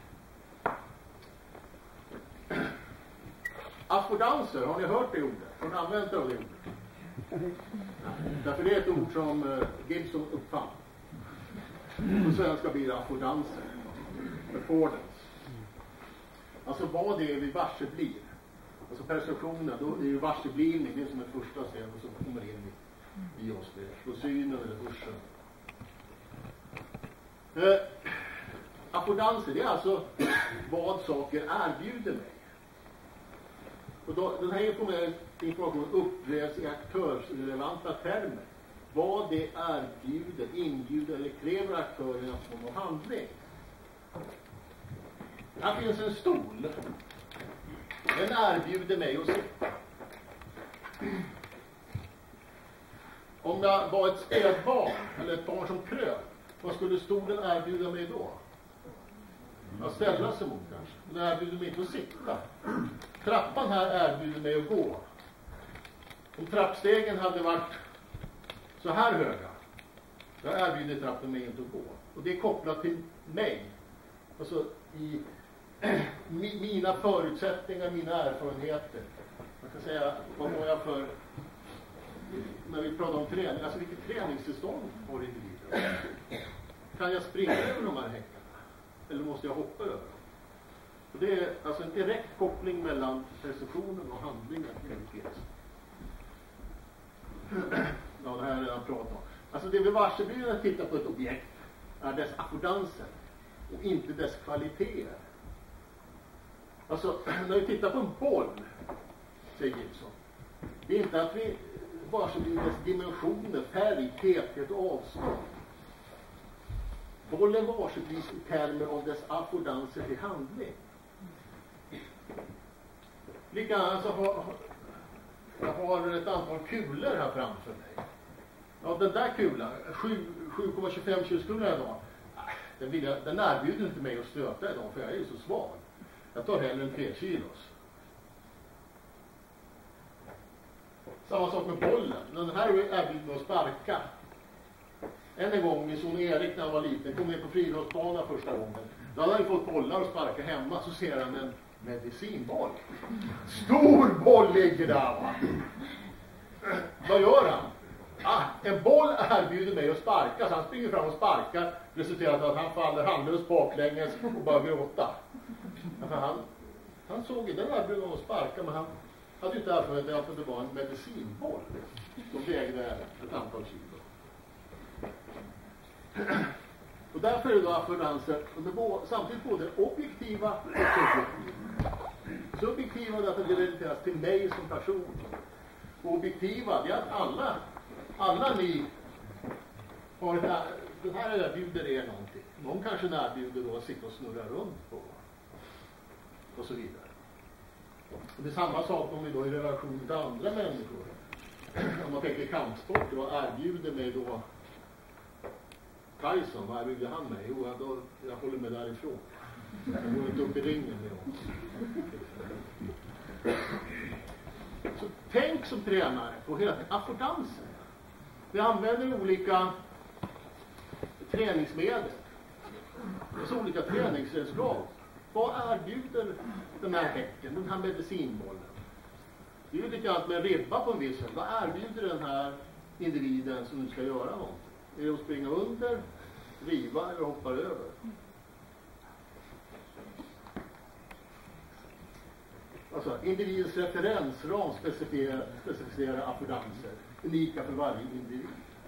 Affordanser, har ni hört det ordet? Har ni använt det ordet? Nej. Därför det är ett ord som uh, Gibson uppfann. På svenska blir det affordanser. Affordance. Alltså vad det är vi varse blir. Alltså perceptionen, då är ju varseblivning, det är som ett första steg och så kommer in i, i oss. På synen eller hörseln. Uh, affordanser, det är alltså vad saker erbjuder mig. Och då, den här informationen upplevs i aktörsrelevanta termer. Vad det erbjuder, inbjuder eller kräver aktören att få någon handling. Här finns en stol. Den erbjuder mig att sitta. Om det var ett spädbarn eller ett barn som kröp, vad skulle stolen erbjuda mig då? Att ställa sig mot kanske. Den erbjuder mig inte att sitta. Trappan här erbjuder mig att gå. Om trappstegen hade varit så här höga, då erbjuder trappen mig inte att gå. Och det är kopplat till mig. Alltså i mina förutsättningar, mina erfarenheter. Man kan säga, vad har jag för, när vi pratar om träning, alltså vilket träningstillstånd har individen? Kan jag springa över de här häckarna? Eller måste jag hoppa över dem? Och det är alltså en direkt koppling mellan perceptionen och handlingen. Ja, det här är redan pratat om. Alltså det vi varseblir att titta på ett objekt är dess affordanser och inte dess kvaliteter. Alltså, när vi tittar på en boll, säger Gibson, det är inte att vi bara så blir dess dimensioner, färg, täthet och avstånd. Bollen varsevis i termer av dess affordanser till handling. Likadant så har jag har ett antal kulor här framför mig. Ja, den där kulan, sju komma tjugofem kiloskulor idag, den, vill jag, den erbjuder inte mig att stöta idag för jag är ju så svag. Jag tar hellre en tre kilos. Samma sak med bollen. Den här erbjuder mig att sparka. En en gång, min son Erik när han var liten, kom ner på friidrottsbanan första gången. Då hade han fått bollar och sparka hemma, så ser han en medicinboll. Stor boll ligger där, va? Vad gör han? Ah, en boll erbjuder mig att sparka, så han springer fram och sparkar. Resulterat att han faller handlöst baklänges och börjar gråta. För han, han såg ju den erbjuder honom att sparka, men han hade ju inte erfarenhet att det var en medicinboll som vägde ett antal kilo. Och därför är det då affordanser samtidigt både objektiva och subjektiva. Subjektiva därför det relateras till mig som person. Och objektiva, det är att alla, alla ni har det här, det här erbjuder er någonting. Någon kanske erbjuder då att sitta och snurra runt på och så vidare. Och det är samma sak om vi då i relation till andra människor. Om man tänker kampsport, då erbjuder mig då Tyson, vad erbjuder han mig? Jo, jag, då, jag håller mig därifrån. Jag går inte upp i ringen med oss. Så tänk som tränare på hela affordansen. Vi använder olika träningsmedel. Det är olika träningsredskap. Vad erbjuder den här häcken, den här medicinbollen? Det är ju likadant med ribba på en viss sätt. Vad erbjuder den här individen som nu ska göra någonting? Är det att springa under, riva eller hoppa över? Alltså, individens referensram specificerar, specificerar affordanser, unika för varje individ.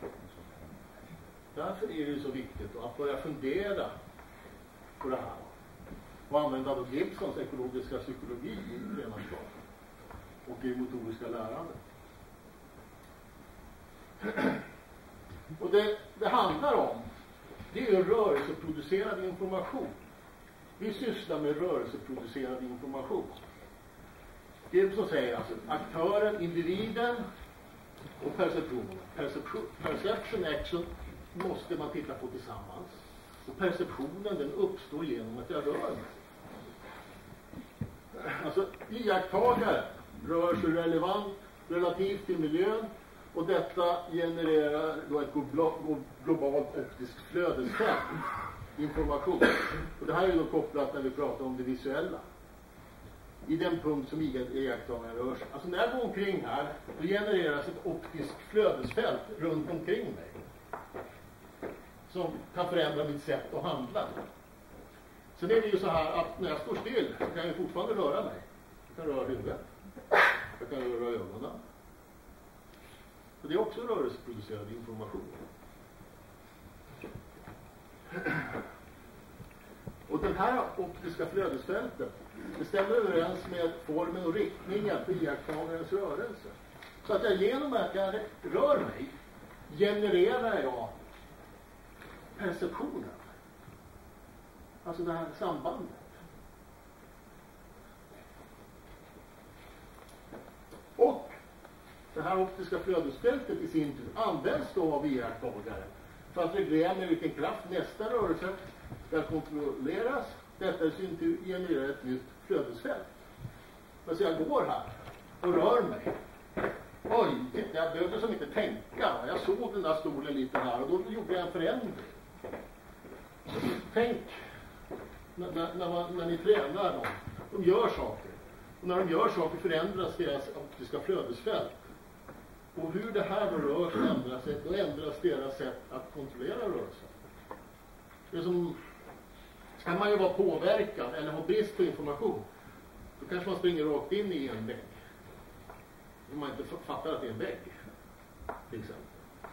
Därför är det så viktigt att börja fundera på det här. Och använda då Gibsons ekologiska psykologi i tränarskap och i motoriska lärande. Och det, det handlar om, det är rörelseproducerad information. Vi sysslar med rörelseproducerad information. Gibson säger alltså aktören, individen och perceptionen. Perception, perception, action måste man titta på tillsammans. Och perceptionen den uppstår genom att jag rör mig. Alltså iakttagare rör sig relevant relativt till miljön. Och detta genererar då ett globalt optiskt flödesfält, information. Och det här är då kopplat när vi pratar om det visuella. I den punkt som iakttagaren rör sig. Alltså när jag går omkring här, då genereras ett optiskt flödesfält runt omkring mig. Som kan förändra mitt sätt att handla. Sen är det ju så här att när jag står still så kan jag fortfarande röra mig. Jag kan röra huvudet. Jag kan röra ögonen. Så det är också rörelseproducerad information. Och den här optiska flödesfältet det stämmer överens med formen och riktningen för iakttagarens rörelse. Så att jag genom att jag rör mig genererar jag perceptionen. Alltså det här sambandet. Och det här optiska flödesfältet i sin tur används då av iakttagaren för att reglera med vilken kraft nästa rörelse ska kontrolleras. Detta i sin tur genererar ett nytt flödesfält. Så jag går här och rör mig. Oj, titta, jag behövde som inte tänka. Jag såg den där stolen lite här och då gjorde jag en förändring. Tänk när, när, man, när ni tränar dem. De gör saker. Och när de gör saker förändras deras optiska flödesfält. Och hur det här rör sig ändras, då ändras deras sätt att kontrollera rörelsen. Det är som, kan man ju vara påverkad eller ha brist på information, då kanske man springer rakt in i en vägg. Om man inte fattar att det är en vägg, till exempel.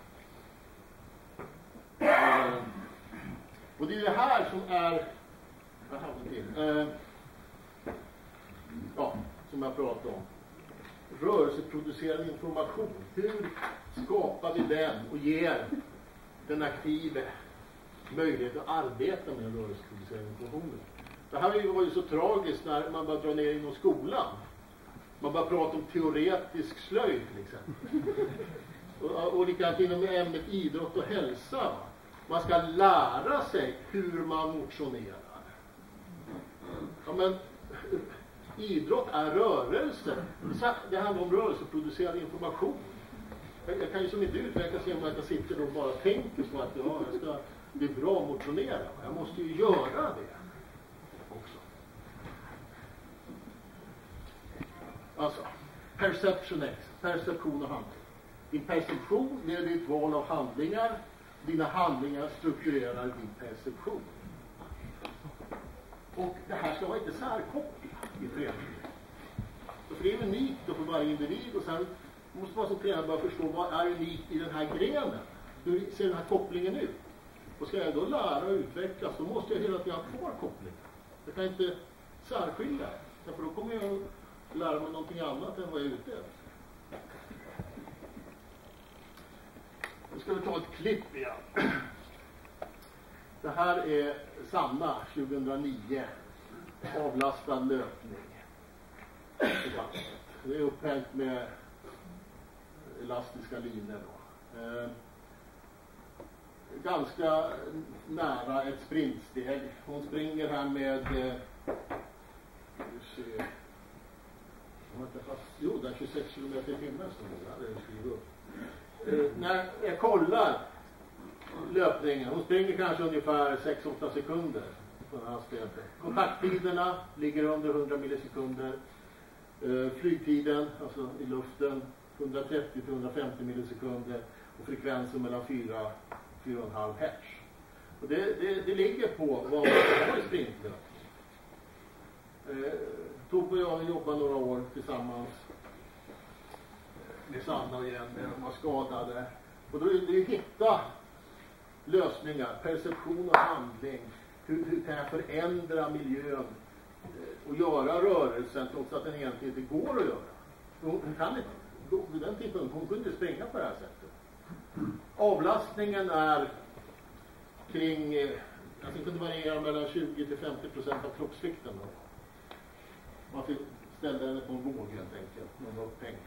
Uh, och det är det här som är, vad har vi till? Uh, ja, som jag pratade om. Rörelseproducerad information. Hur skapar vi den och ger den aktive möjlighet att arbeta med den rörelseproducerade informationen? Det här var ju så tragiskt när man började dra ner inom skolan. Man började prata om teoretisk slöjd till exempel. Och, och likadant inom ämnet idrott och hälsa. Man ska lära sig hur man motionerar. Ja, men idrott är rörelse. Det handlar om rörelseproducerad information. Jag, jag kan ju som inte utvecklas genom att jag sitter och bara tänker på att ja, jag ska bli bra och motionera. Jag måste ju göra det också. Alltså, perception X, perception och handling. Din perception är ditt val av handlingar. Dina handlingar strukturerar din perception. Och det här ska vara inte särkopplat i träning. För det är unikt för varje individ och sen måste man som tränare börja förstå vad är unikt i den här grenen. Hur ser den här kopplingen ut? Och ska jag då lära och utvecklas, då måste jag hela tiden ha kvar kopplingen. Jag kan inte särskilja. För då kommer jag att lära mig någonting annat än vad jag är ute efter. Nu ska vi ta ett klipp igen. Det här är Sanna tjugohundranio. Avlastad löpning. Det är upphängt med elastiska linor då. Eh, ganska nära ett sprintsteg. Hon springer här med eh, se, jo, det är tjugosex kilometer i timmen som det hade jag skrivit upp. Eh, när jag kollar löpningen, hon springer kanske ungefär sex åtta sekunder på den här stället. Kontakttiderna ligger under hundra millisekunder. Eh, flygtiden, alltså i luften, hundratrettio till hundrafemtio millisekunder och frekvensen mellan fyra och fyra komma fem hertz. Och det, det, det ligger på vad man har i sprintlöpning. Eh, Tobbe och jag jobbar några år tillsammans med Sanna igen, de var skadade. Och då är det att hitta lösningar, perception och handling. Hur, hur kan jag förändra miljön och göra rörelsen trots att den egentligen inte går att göra. Hon, hon kan inte, vid den tidpunkten, hon kunde inte springa på det här sättet. Avlastningen är kring, alltså det kunde variera mellan tjugo till femtio procent av kroppsvikten då. Man fick ställa henne på en våg helt enkelt, någon var upphängt.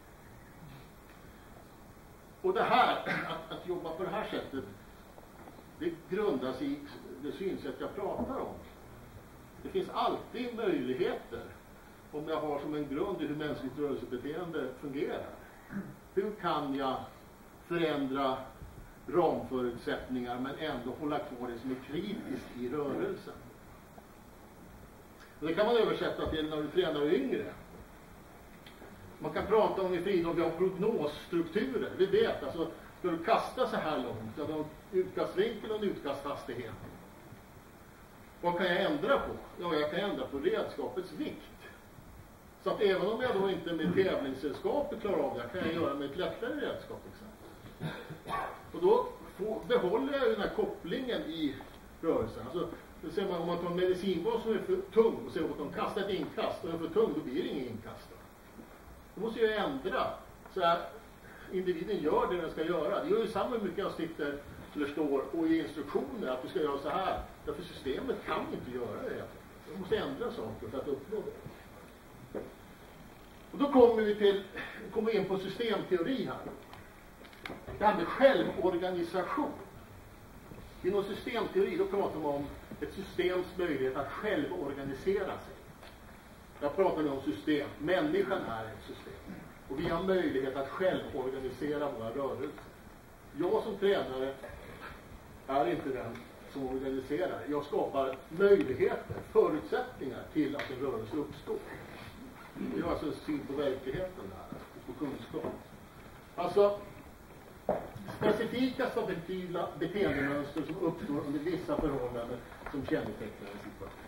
Och det här, att, att jobba på det här sättet, det grundas i det synsätt jag pratar om. Det finns alltid möjligheter om jag har som en grund i hur mänskligt rörelsebeteende fungerar. Hur kan jag förändra ramförutsättningar men ändå hålla kvar det som är kritiskt i rörelsen? Och det kan man översätta till när du tränar yngre. Man kan prata om i friidrott, vi har prognosstrukturer. Vi vet, alltså, ska du kasta så här långt, så har du en utkastvinkel och en utkasthastighet. Vad kan jag ändra på? Ja, jag kan ändra på redskapets vikt. Så att även om jag då inte med tävlingsredskapet klarar av det, kan jag göra med ett lättare redskap exempelvis. Och då får, behåller jag den här kopplingen i rörelsen. Alltså, det ser man, om man tar en medicinbas som är för tung och ser att de kastar ett inkast och är för tung, då blir det ingen inkast. Då måste jag ändra så att individen gör det den ska göra. Det gör ju samma mycket jag sitter eller står och i instruktioner att du ska göra så här. Därför systemet kan inte göra det. Jag måste ändra saker för att uppnå det. Och då kommer vi till kommer in på systemteori här. Det här med självorganisation. Inom systemteori då pratar man om ett systems möjlighet att självorganisera sig. Jag pratar nu om system. Människan är ett system. Och vi har möjlighet att självorganisera våra rörelser. Jag som tränare är inte den som organiserar. Jag skapar möjligheter, förutsättningar till att en rörelse uppstår. Det är alltså en syn på verkligheten där, på kunskap. Alltså, specifika stabila beteendemönster som uppstår under vissa förhållanden som kännetecknar en situation.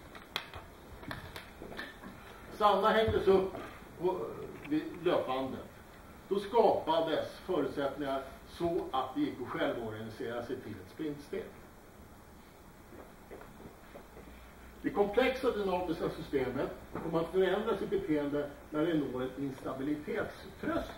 Sanna hängdes upp på, vid löpbandet. Då skapades förutsättningar så att det gick att självorganisera sig till ett sprintsteg. Det komplexa dynamiska systemet kommer att förändra sitt beteende när det når ett instabilitetströskel.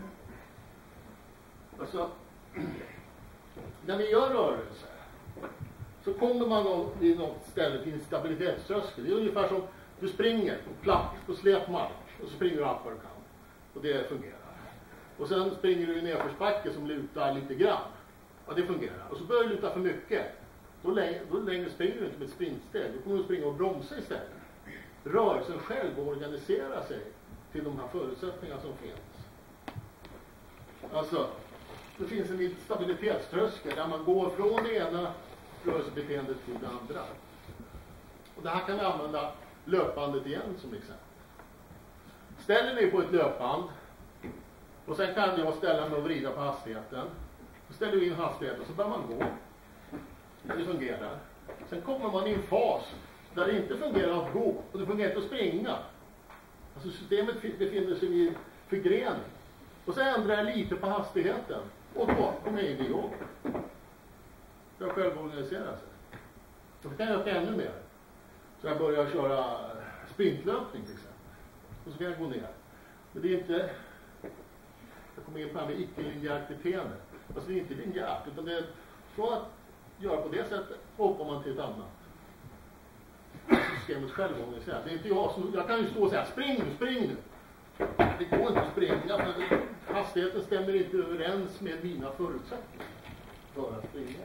Alltså, när vi gör rörelse så kommer man vid något ställe till instabilitetströskel. Det är ungefär som du springer på platt, på slät mark och så springer du allt vad du kan. Och det fungerar. Och sen springer du i nedförsbacke som lutar lite grann. Ja, det fungerar. Och så börjar du luta för mycket. Då längre, då längre springer du inte med ett sprintsteg. Då kommer du springa och bromsa istället. Rörelsen själv organiserar sig till de här förutsättningarna som finns. Alltså, det finns en stabilitetströskel där man går från det ena rörelsebeteendet till det andra. Och det här kan vi använda löpbandet igen som exempel. Ställer ni på ett löpband och sen kan jag ställa mig och vrida på hastigheten. Så ställer vi in hastigheten så börjar man gå. Det fungerar. Sen kommer man i en fas där det inte fungerar att gå och det fungerar inte att springa. Alltså systemet befinner sig i förgrening. Och så ändrar jag lite på hastigheten och då kommer jag in i jobb. Jag själv organiserar sig. Så kan jag öka ännu mer. Så jag börjar köra sprintlöpning till exempel. Och så kan jag gå ner. Men det är inte... Jag kommer in på det här med icke-linjärt beteende. Alltså det är inte linjärt, utan det är så att göra på det sättet hoppar man till ett annat. Systemet själv organiserar. Det är inte jag som... Jag kan ju stå och säga, spring nu, spring nu. Det går inte att springa för hastigheten stämmer inte överens med mina förutsättningar för att springa.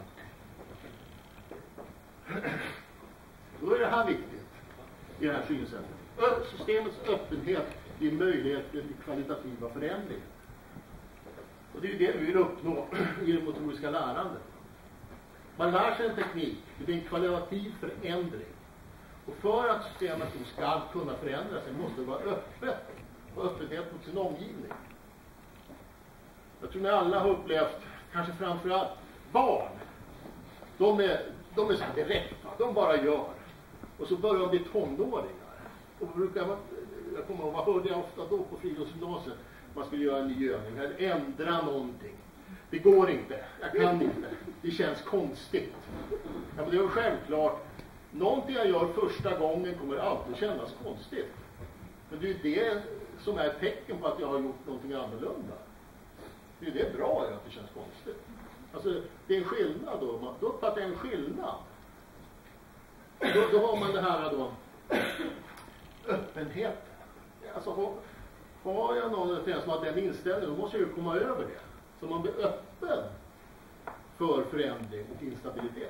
Då är det här viktigt i det här synsättet. Systemets öppenhet ger möjligheter till kvalitativa förändringar. Och det är ju det vi vill uppnå i det motoriska lärandet. Man lär sig en teknik, det blir en kvalitativ förändring. Och för att systemet ska kunna förändra sig måste det vara öppet. Och öppenhet mot sin omgivning. Jag tror ni alla har upplevt, kanske framförallt barn. De är, de är så direkta, de bara gör. Och så börjar de bli tonåringar. Och brukar man, jag kommer ihåg, vad hörde jag ofta då på friluftsgymnasiet? Man skulle göra en ny övning, ändra någonting. Det går inte, jag kan inte. Det känns konstigt. Ja, men det är självklart, någonting jag gör första gången kommer alltid kännas konstigt. Men det är ju det som är ett tecken på att jag har gjort någonting annorlunda. Det är ju det bra att det känns konstigt. Alltså, det är en skillnad då. Då uppfattar jag en skillnad. Då, då har man det här då, öppenheten. Alltså, har, har jag någon som har den inställningen, då måste jag ju komma över det. Så man blir öppen för förändring och instabilitet.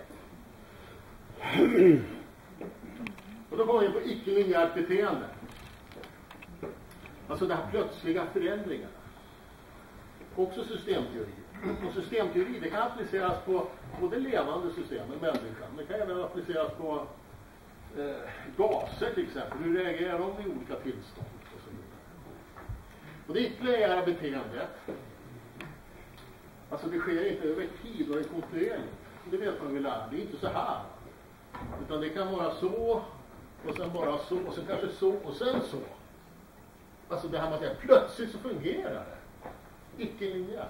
Och då kommer vi på icke-linjärt beteende. Alltså det här plötsliga förändringarna. Också systemteori. Och systemteori, det kan appliceras på både levande system med människan. Det kan även appliceras på eh, gaser till exempel. Hur reagerar de i olika tillstånd? Och, så vidare. Och det icke-linjära beteendet, alltså det sker inte över tid och är kontinuerligt. Det vet man vill lära. Det är inte så här. Utan det kan vara så, och sen bara så, och sen kanske så, och sen så. Alltså det här med att säga, plötsligt så fungerar det. Icke-linjärt.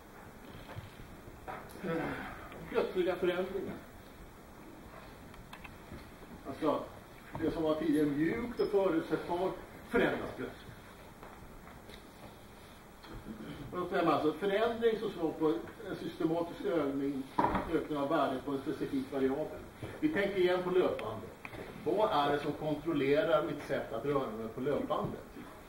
Plötsliga förändringar. Alltså, det som var tidigare mjukt och förutsättbart förändras plötsligt. Och då säger man alltså, förändring som slår på en systematisk övning, ökning av värdet på en specifik variabel. Vi tänker igen på löpbandet. Vad är det som kontrollerar mitt sätt att röra mig på löpbandet?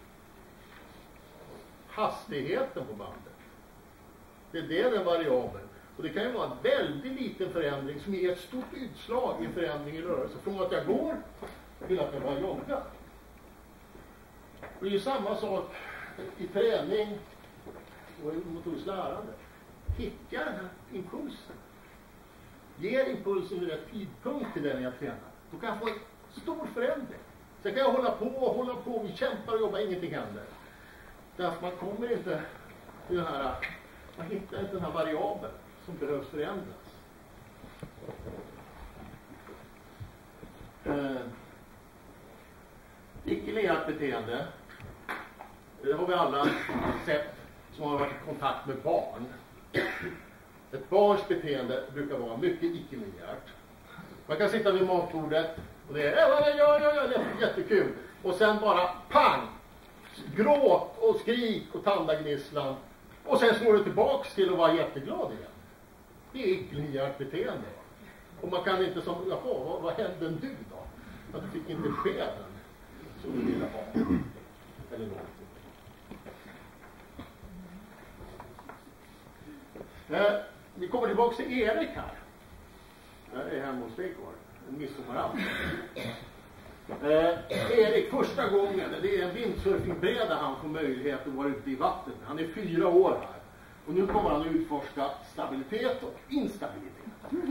Hastigheten på bandet. Det är det den variabeln. Och det kan ju vara en väldigt liten förändring som ger ett stort utslag i en förändring i rörelse. Från att jag går till att jag börjar jogga. Och det är ju samma sak i träning och i motoriskt lärande. Hittar den här impulsen. Ger impulsen vid rätt tidpunkt till den jag tränar. Då kan jag få en stor förändring. Sen kan jag hålla på och hålla på. Vi kämpar och jobbar, ingenting händer. Därför man kommer inte till den här, man hittar inte den här variabeln som behövs förändras. Eh, icke-linjärt beteende, det har vi alla sett som har varit i kontakt med barn. Ett barns beteende brukar vara mycket icke-linjärt. Man kan sitta vid matbordet Och det är ja, ja, ja, ja, det är jättekul. Och sen bara pang! Gråt och skrik och tandagnisslan. Och sen slår du tillbaks till att vara jätteglad igen. Det är icke-linjärt beteende. Och man kan inte som, jaha, vad, vad hände du då? Att du fick inte skeden som du ville ha. Eller någonting. Eh, vi kommer tillbaka till Erik här. Det är hemma hos dig kvar. En midsommarafton. Eh, Erik, första gången, det är en windsurfingbräda han får möjlighet att vara ute i vattnet. Han är fyra år här. Och nu kommer han att utforska stabilitet och instabilitet.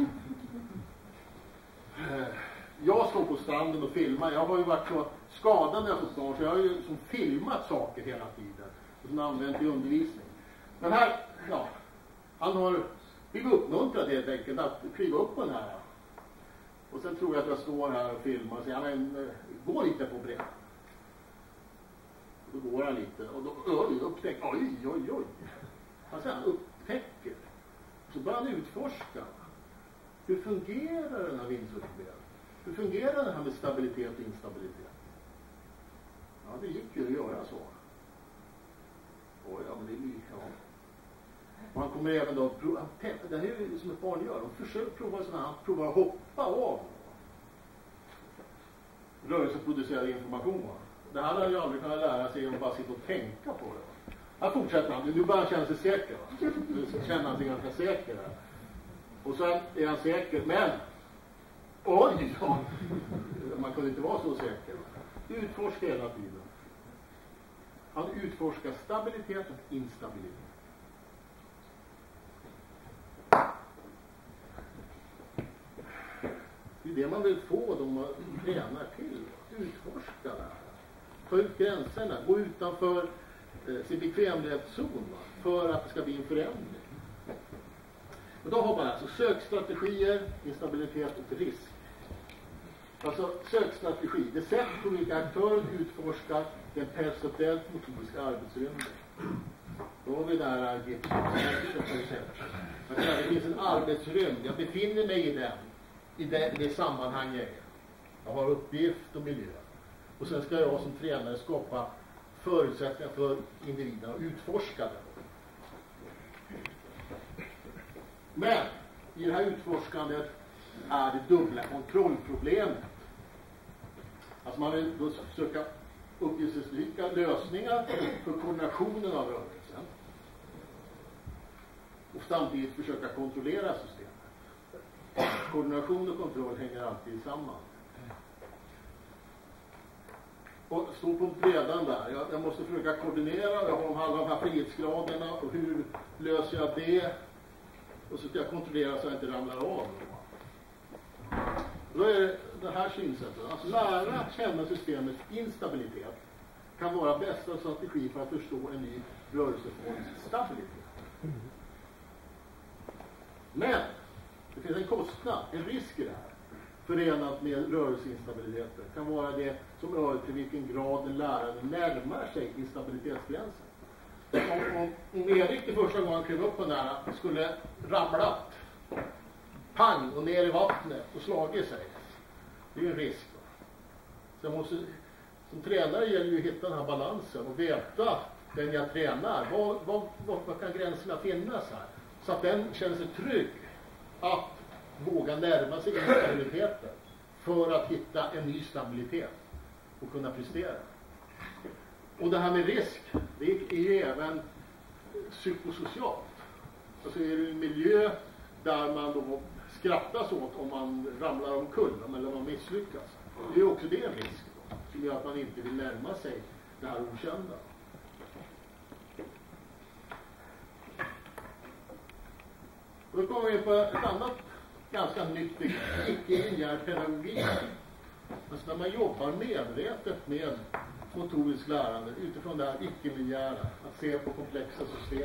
Eh, jag står på stranden och filmar. Jag har ju varit så skadad när jag fått barn, så jag har ju som filmat saker hela tiden. Och som använt i undervisning. Men här, ja, han har blivit uppmuntrad helt enkelt att kliva upp på den här. Och sen tror jag att jag står här och filmar och säger, han går lite på bredden. Då går han lite och då oj, upptäcker, oj, oj, oj. Han sen upptäcker. Så börjar han utforska. Hur fungerar den här vindsurfingbrädan? Hur fungerar det här med stabilitet och instabilitet? Ja, det gick ju att göra så. Oj, ja, men det är lika, ja. Och han kommer även då, det här är ju som ett barn gör. De försöker prova sådana här, han provar att hoppa av. Rörelseproducerad information. Det här hade jag aldrig kunnat lära sig om bara sitta och tänka på det. Här fortsätter han, nu börjar han känna sig säker. Nu känner han sig ganska säker här. Och sen är han säker, men oj, ja. Man kunde inte vara så säker. Utforska hela tiden. Han utforskar stabilitet och instabilitet. Det är det man vill få dem att träna till. Utforska det här. Ta ut gränserna. Gå utanför eh, sin bekvämlighetszon. Va? För att det ska bli en förändring. Och då har man alltså sökstrategier, instabilitet och risk. Alltså sökstrategi. Det sätt på vilka aktörer utforskar den perceptuellt motoriska arbetsrymden. Då har vi det här koncept. Det finns en arbetsrymd. Jag befinner mig i den. I det, det sammanhang jag är. Jag har uppgift och miljö. Och sen ska jag som tränare skapa förutsättningar för individerna att utforska den. Men i det här utforskandet är det dubbla kontrollproblemet. Alltså man vill då söka uppgiftslika lösningar för koordinationen av rörelsen. Och samtidigt försöka kontrollera systemet. Koordination och kontroll hänger alltid samman. Och stå på brädan där. Jag, jag måste försöka koordinera. Jag har alla de här frihetsgraderna. Och hur löser jag det? Och så ska jag kontrollera så jag inte ramlar av. Då är det det här synsättet. Alltså lära att känna systemets instabilitet kan vara bästa strategi för att förstå en ny rörelseforms stabilitet. Men det finns en kostnad, en risk i det här. Förenat med rörelseinstabiliteten. Det kan vara det som rör till vilken grad en lärare närmar sig instabilitetsgränsen. Om, om, om Erik det första gången klev upp på den här skulle ramlat pang och ner i vattnet och slagit sig. Det är ju en risk. Då. Så jag måste, som tränare gäller ju att hitta den här balansen och veta den jag tränar. Vad, vad, vad, vad kan gränserna finnas här? Så att den känner sig trygg att våga närma sig instabiliteten för att hitta en ny stabilitet och kunna prestera. Och det här med risk, det är ju även psykosocialt. Alltså är det en miljö där man då skrattas åt om man ramlar omkull eller om man misslyckas. Det är också det en risk då, som gör att man inte vill närma sig det här okända. Och då kommer vi på ett annat ganska nytt icke-linjär pedagogik. Alltså när man jobbar medvetet med motorisk lärande utifrån det här icke-linjära, att se på komplexa system.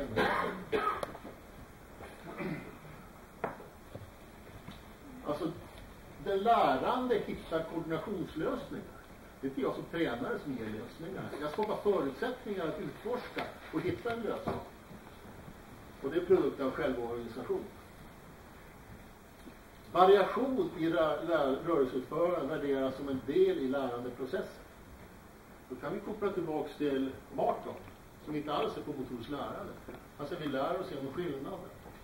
Alltså den lärande hittar koordinationslösningar. Det är inte jag som tränare som ger lösningar. Jag skapar förutsättningar att utforska och hitta en lösning. Och det är produkt av självorganisation. Variation i rörelseutförande värderas som en del i lärandeprocessen. Då kan vi koppla tillbaka till Marton, som inte alls är på motorisk lärande. Alltså vi lär oss genom skillnader.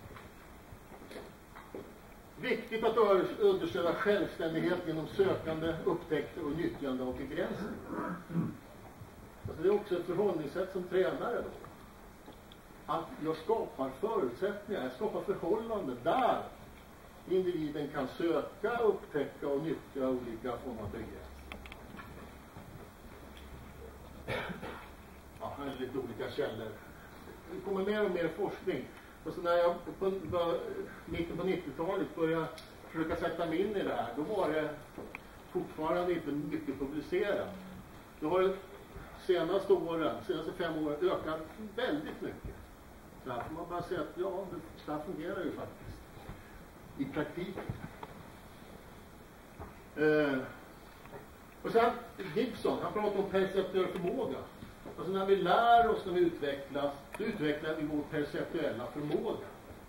Viktigt att understödja självständighet genom sökande, upptäckter och nyttjande av begränsning. Alltså det är också ett förhållningssätt som tränare då. Att jag skapar förutsättningar, jag skapar förhållanden där individen kan söka, upptäcka och nyttja olika former av begränsning. Ja, här är lite olika källor. Det kommer mer och mer forskning. Och så när jag på, på mitten på nittiotalet började försöka sätta mig in i det här, då var det fortfarande inte mycket publicerat. Då har det senaste åren, senaste fem åren ökat väldigt mycket. Så här får man bara säga att ja, det här fungerar ju faktiskt i praktiken. Eh, och sen Gibson, han pratar om perceptuell förmåga. Alltså när vi lär oss, när vi utvecklas, då utvecklar vi vår perceptuella förmåga.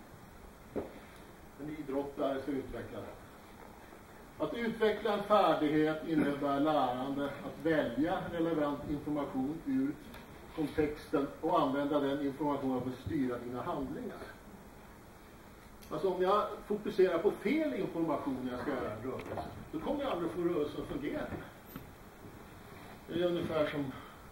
En idrottare ska utveckla det. Att utveckla en färdighet innebär lärande, att välja relevant information ur kontexten och använda den informationen för att styra dina handlingar. Alltså om jag fokuserar på fel information när jag ska göra en rörelse, då kommer jag aldrig få rörelsen att fungera. Det är ungefär som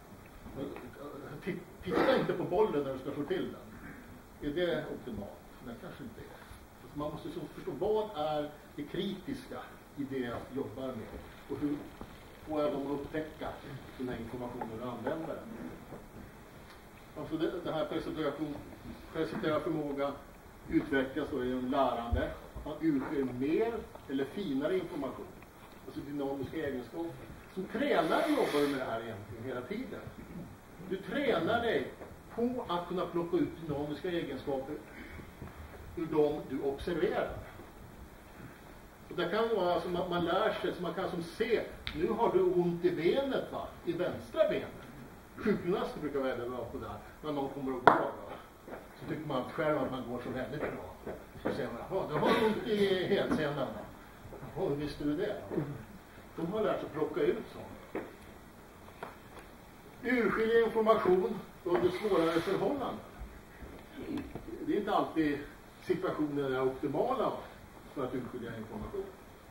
titta inte på bollen när du ska få till den. Är det optimalt? Nej, kanske inte är. Så man måste så förstå vad är det kritiska i det jag jobbar med och hur får jag dem att upptäcka den här informationen och använda den. Alltså det, det här perceptuella förmåga utvecklas då genom lärande. Man utger mer eller finare information. Alltså dynamiska egenskaper. Som tränare jobbar du med det här egentligen hela tiden. Du tränar dig på att kunna plocka ut dynamiska egenskaper ur dem du observerar. Och det kan vara alltså man, man lär sig, så man kan som se, nu har du ont i benet, va? I vänstra benet. Sjukgymnaster brukar välja bra på det här. När någon kommer och går, va? Så tycker man själv att man går så väldigt bra. Så säger man, ja, du har ont i hälsenan. Ja, hur visste du det? De har lärt sig att plocka ut sånt. Urskilja information under svårare förhållanden. Det är inte alltid situationen är optimala för att urskilja information.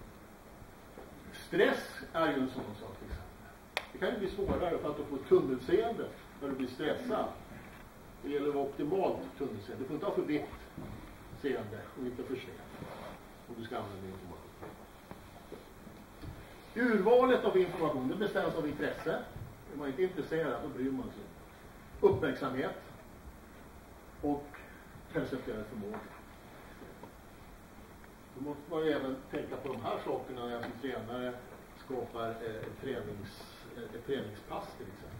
Stress är ju en sån sak till exempel. Det kan ju bli svårare för att du får tunnelseende när du blir stressad. Det gäller att vara optimalt tunnelseende. Du får inte ha för vitt seende och inte för snett om du ska använda information. Urvalet av information, det bestäms av intresse. Är man inte intresserad, då bryr man sig. Uppmärksamhet och perceptuell förmåga. Då måste man ju även tänka på de här sakerna när jag som tränare skapar ett, tränings, ett träningspass till exempel.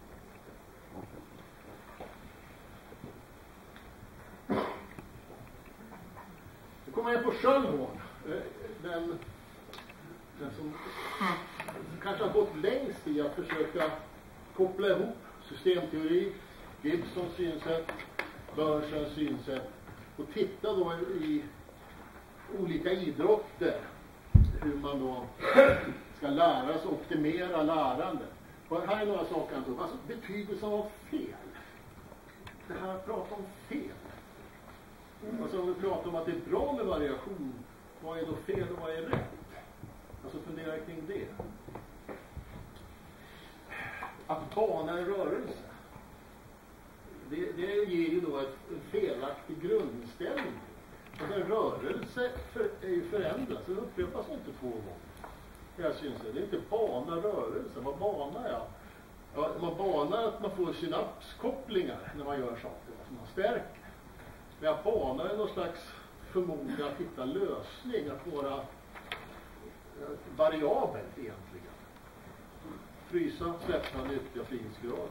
Då kommer jag på Schönborn. Den, den som kanske har gått längst i att försöka koppla ihop systemteori, Gibsons synsätt, Börsens synsätt och titta då i olika idrotter hur man då ska lära sig optimera lärande. Och här är några saker. Alltså betydelsen av fel. Det här att prata om fel. Alltså om vi pratar om att det är bra med variation, vad är då fel och vad är rätt? Alltså fundera kring det. Att bana en rörelse. Det, det ger ju då ett, en felaktig grundinställning. Alltså en rörelse för, är ju förändrad, så den upprepas inte två gånger. Jag syns det. Det är inte bana rörelse. Vad banar jag? Ja, man banar att man får synapskopplingar när man gör saker. Alltså man stärker. Men jag banar är någon slags förmåga att hitta lösning. Att vara variabel egentligen. Frysa, släppa, nyttja frihetsgrad.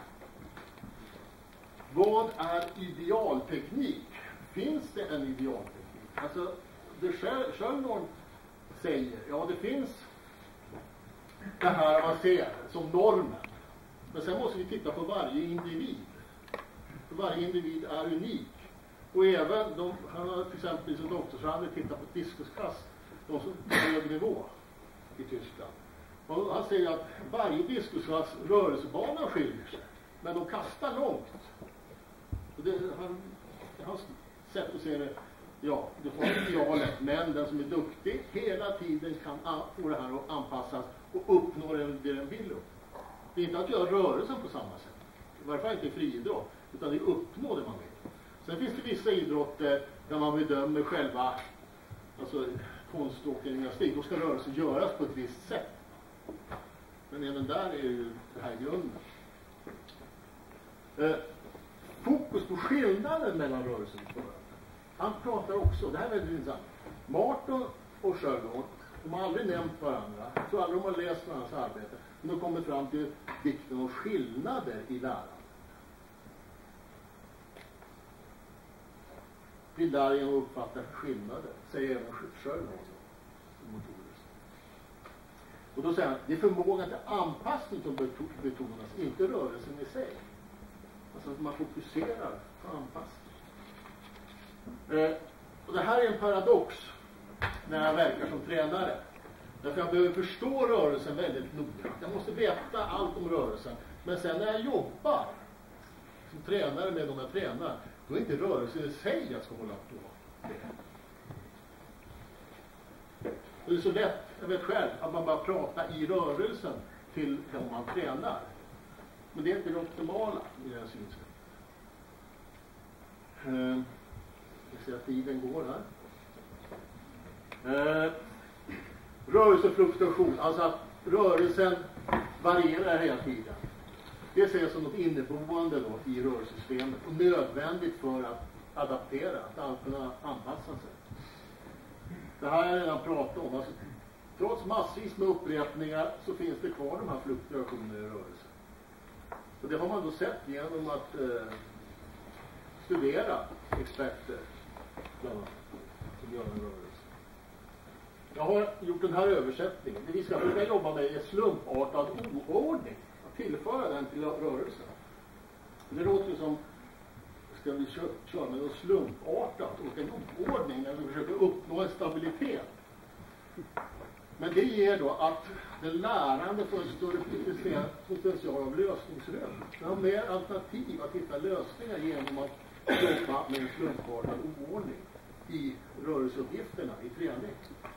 Vad är idealteknik? Finns det en idealteknik? Alltså, det Schönborn säger, ja det finns det här man ser som normen. Men sen måste vi titta på varje individ. För varje individ är unik. Och även, de, han har till exempel i sin doktorsavhandling tittat på diskuskast. de som på hög nivå i Tyskland. Och han säger att varje diskusklass rörelsebanan skiljer sig. Men de kastar långt. Och det, han, hans sätt att se det, ja, det får idealet, men den som är duktig hela tiden kan få det här att anpassas och uppnå det den vill upp. Det är inte att göra rörelsen på samma sätt. I varje fall inte i friidrott, utan det är att uppnå det man vill. Sen finns det vissa idrotter där man bedömer själva, alltså konståkning, gymnastik, då ska rörelsen göras på ett visst sätt. Men även där är ju det här grunden. Eh, fokus på skillnaden mellan rörelsen och rörelsen. Han pratar också, det här är väldigt intressant. Martin och Sherlock, de har aldrig nämnt varandra, så aldrig de har läst varandras arbete, men de kommer fram till vikten av skillnader i lärandet. Blir därigenom uppfattar skillnader, säger även Sherlock. Och då säger han, det är förmågan till anpassning som betonas, inte rörelsen i sig. Alltså att man fokuserar på anpassning. Eh, och det här är en paradox när jag verkar som tränare. Därför jag behöver förstå rörelsen väldigt noggrant. Jag måste veta allt om rörelsen. Men sen när jag jobbar som tränare med de jag tränar, då är inte rörelsen i sig jag ska hålla på med. Det är så lätt, jag vet själv, att man bara pratar i rörelsen till de man tränar. Men det är inte det optimala i det här synsättet. Uh, jag ser att tiden går här. Uh, rörelsefluktuation, alltså att rörelsen varierar hela tiden. Det ses som något inneboende då i rörelsesystemet och nödvändigt för att adaptera, att kunna anpassa sig. Det här har jag redan pratat om. Alltså, trots massvis med upprepningar så finns det kvar de här fluktuationerna i rörelsen. Och det har man då sett genom att eh, studera experter bland annat, som gör en rörelse. Jag har gjort den här översättningen. Det vi ska försöka jobba med är slumpartad oordning. Att tillföra den till rörelsen. Det låter som ska vi köra, köra med något slumpartat och en oordning när vi försöker uppnå en stabilitet. Men det ger då att den lärande får en större potential av lösningsrum. Det har mer alternativ att hitta lösningar genom att jobba med en slumpartad oordning i rörelseuppgifterna i träning.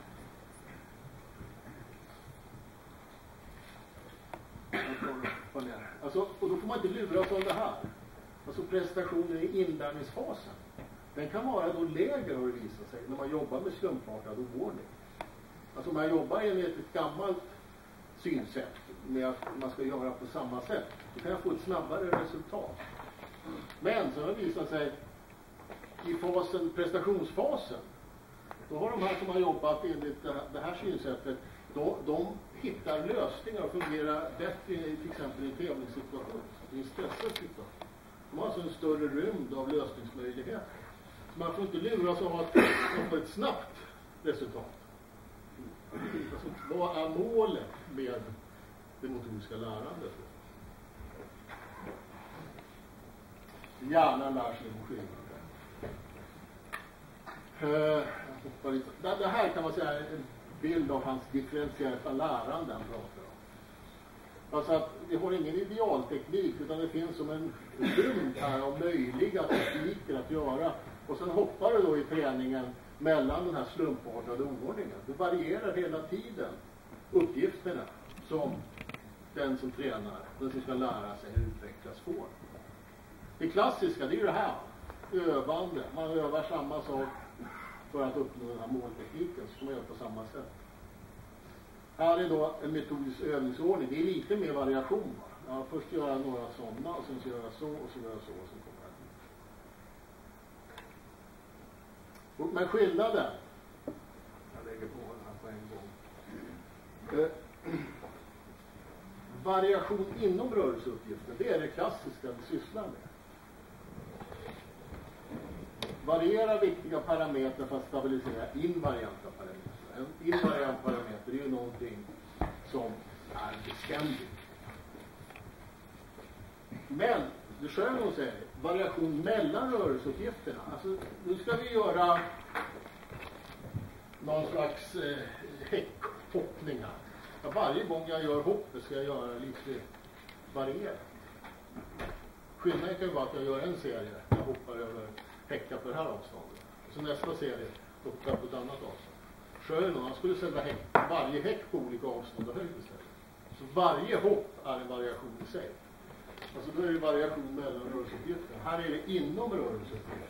Alltså, och då får man inte luras av det här. Alltså prestationen i inlärningsfasen. Den kan vara då lägre, har det visat sig, när man jobbar med slumpartad oordning. Alltså om man jobbar enligt ett gammalt synsätt med att man ska göra på samma sätt, då kan jag få ett snabbare resultat. Men så har det visat sig i fasen, prestationsfasen, då har de här som har jobbat enligt det här synsättet, då, de hittar lösningar och fungerar bättre i till exempel i en tävlingssituation, i en stressad situation. De har alltså en större rymd av lösningsmöjligheter. Så man får inte luras av att man får ett snabbt resultat. Alltså, vad är målet med det motoriska lärandet? Hjärnan lär sig om skillnader. Det här kan man säga är en bild av hans differentierade lärande han pratar om. Alltså att vi har ingen idealteknik, utan det finns som en rymd här av möjliga tekniker att göra. Och sen hoppar du då i träningen mellan den här slumpartade oordningen. Det varierar hela tiden uppgifterna som den som tränar, den som ska lära sig hur utvecklas får. Det klassiska, det är ju det här. Övande. Man övar samma sak för att uppnå den här måltekniken, så ska man göra på samma sätt. Här är då en metodisk övningsordning. Det är lite mer variation. Ja, först göra några sådana och sen så göra så och så göra så och så kommer det. Men skillnaden, jag lägger på den här på en gång. Eh, variation inom rörelseuppgiften, det är det klassiska vi sysslar med. Variera viktiga parametrar för att stabilisera invarianta parametrar. En invariant parameter är ju någonting som är beständigt. Men, det själv nog säger, variation mellan rörelseuppgifterna. Alltså, nu ska vi göra någon slags eh, häckhoppningar. Ja, varje gång jag gör hoppet ska jag göra lite varierat. Skillnaden kan ju vara att jag gör en serie, jag hoppar över häckar på det här avståndet. Så nästa serie hoppar jag på ett annat avstånd. Sjören, han skulle sätta häck, varje häck på olika avstånd och höjd istället. Så varje hopp är en variation i sig. Alltså då är det variation mellan rörelseuppgifter. Här är det inom rörelseuppgifter.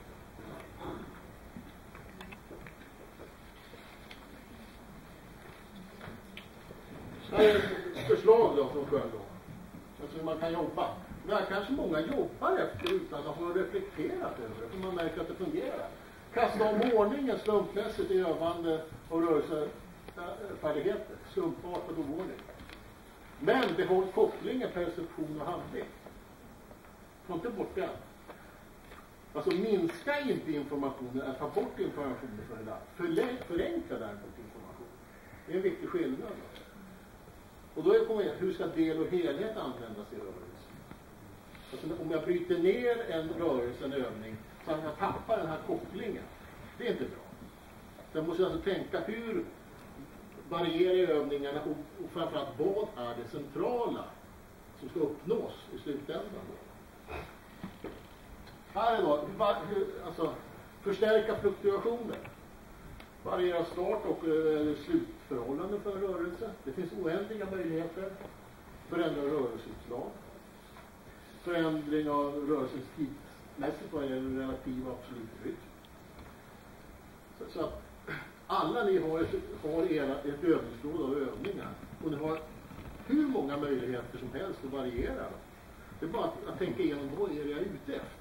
Så här är ett förslag då från själv då. Alltså hur man kan jobba. Det här kanske många jobbar efter utan att ha reflekterat över det. För man märker att det fungerar. Kasta om ordningen slumpmässigt i övande och rörelsefärdigheter. Slumpartad ordning. Men behåll kopplingen perception och handling. Ta inte bort den. Alltså minska inte informationen, eller ta bort informationen för det där. Förlä- förenkla däremot information. Det är en viktig skillnad. Och då är det på hur ska del och helhet användas i rörelsen? Alltså om jag bryter ner en rörelse, en övning, så att jag tappar den här kopplingen. Det är inte bra. Så jag måste alltså tänka hur varierar övningarna och, och framförallt vad är det centrala som ska uppnås i slutändan. Här är då, var, hur, alltså, förstärka fluktuationer. Variera start och eller slutförhållanden för en rörelse. Det finns oändliga möjligheter. Förändra rörelseutslag. Förändring av rörelsens tidsmässigt vad gäller relativ och absolut rytm. Så, så att alla ni har ett, har era, ett övningsråd av övningar. Och ni har hur många möjligheter som helst att variera. Det är bara att, att tänka igenom vad är det jag är ute efter.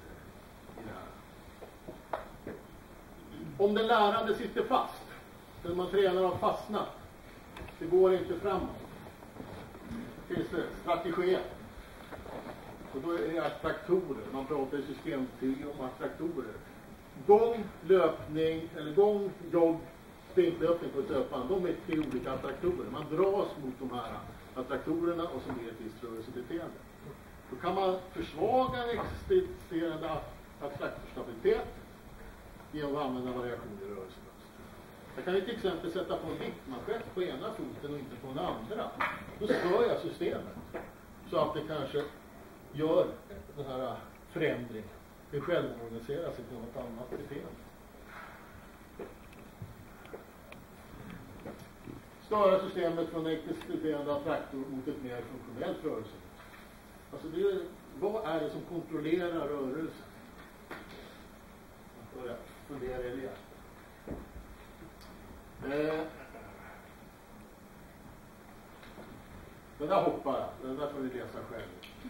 Om den lärande sitter fast, när man tränar har fastnat, det går inte framåt. Det finns det strategier. Och då är det attraktorer. Man pratar i systemteori om attraktorer. Gång, löpning, eller gång, jogg, sprintlöpning på ett löpband. De är tre olika attraktorer. Man dras mot de här attraktorerna och som ger ett visst rörelsebeteende. Då kan man försvaga en existerande attraktorstabilitet genom att använda variation i rörelsemönster. Jag kan ju till exempel sätta på en viktmanschett på ena foten och inte på den andra. Då stör jag systemet. Så att det kanske gör den här förändringen. Det självorganiserar sig till något annat beteende. Störa systemet från en existerande attraktor mot ett mer funktionellt rörelse. Alltså det är, vad är det som kontrollerar rörelsen? Jag börjar fundera i det. Eh, den där hoppar jag. Den där får ni läsa själv.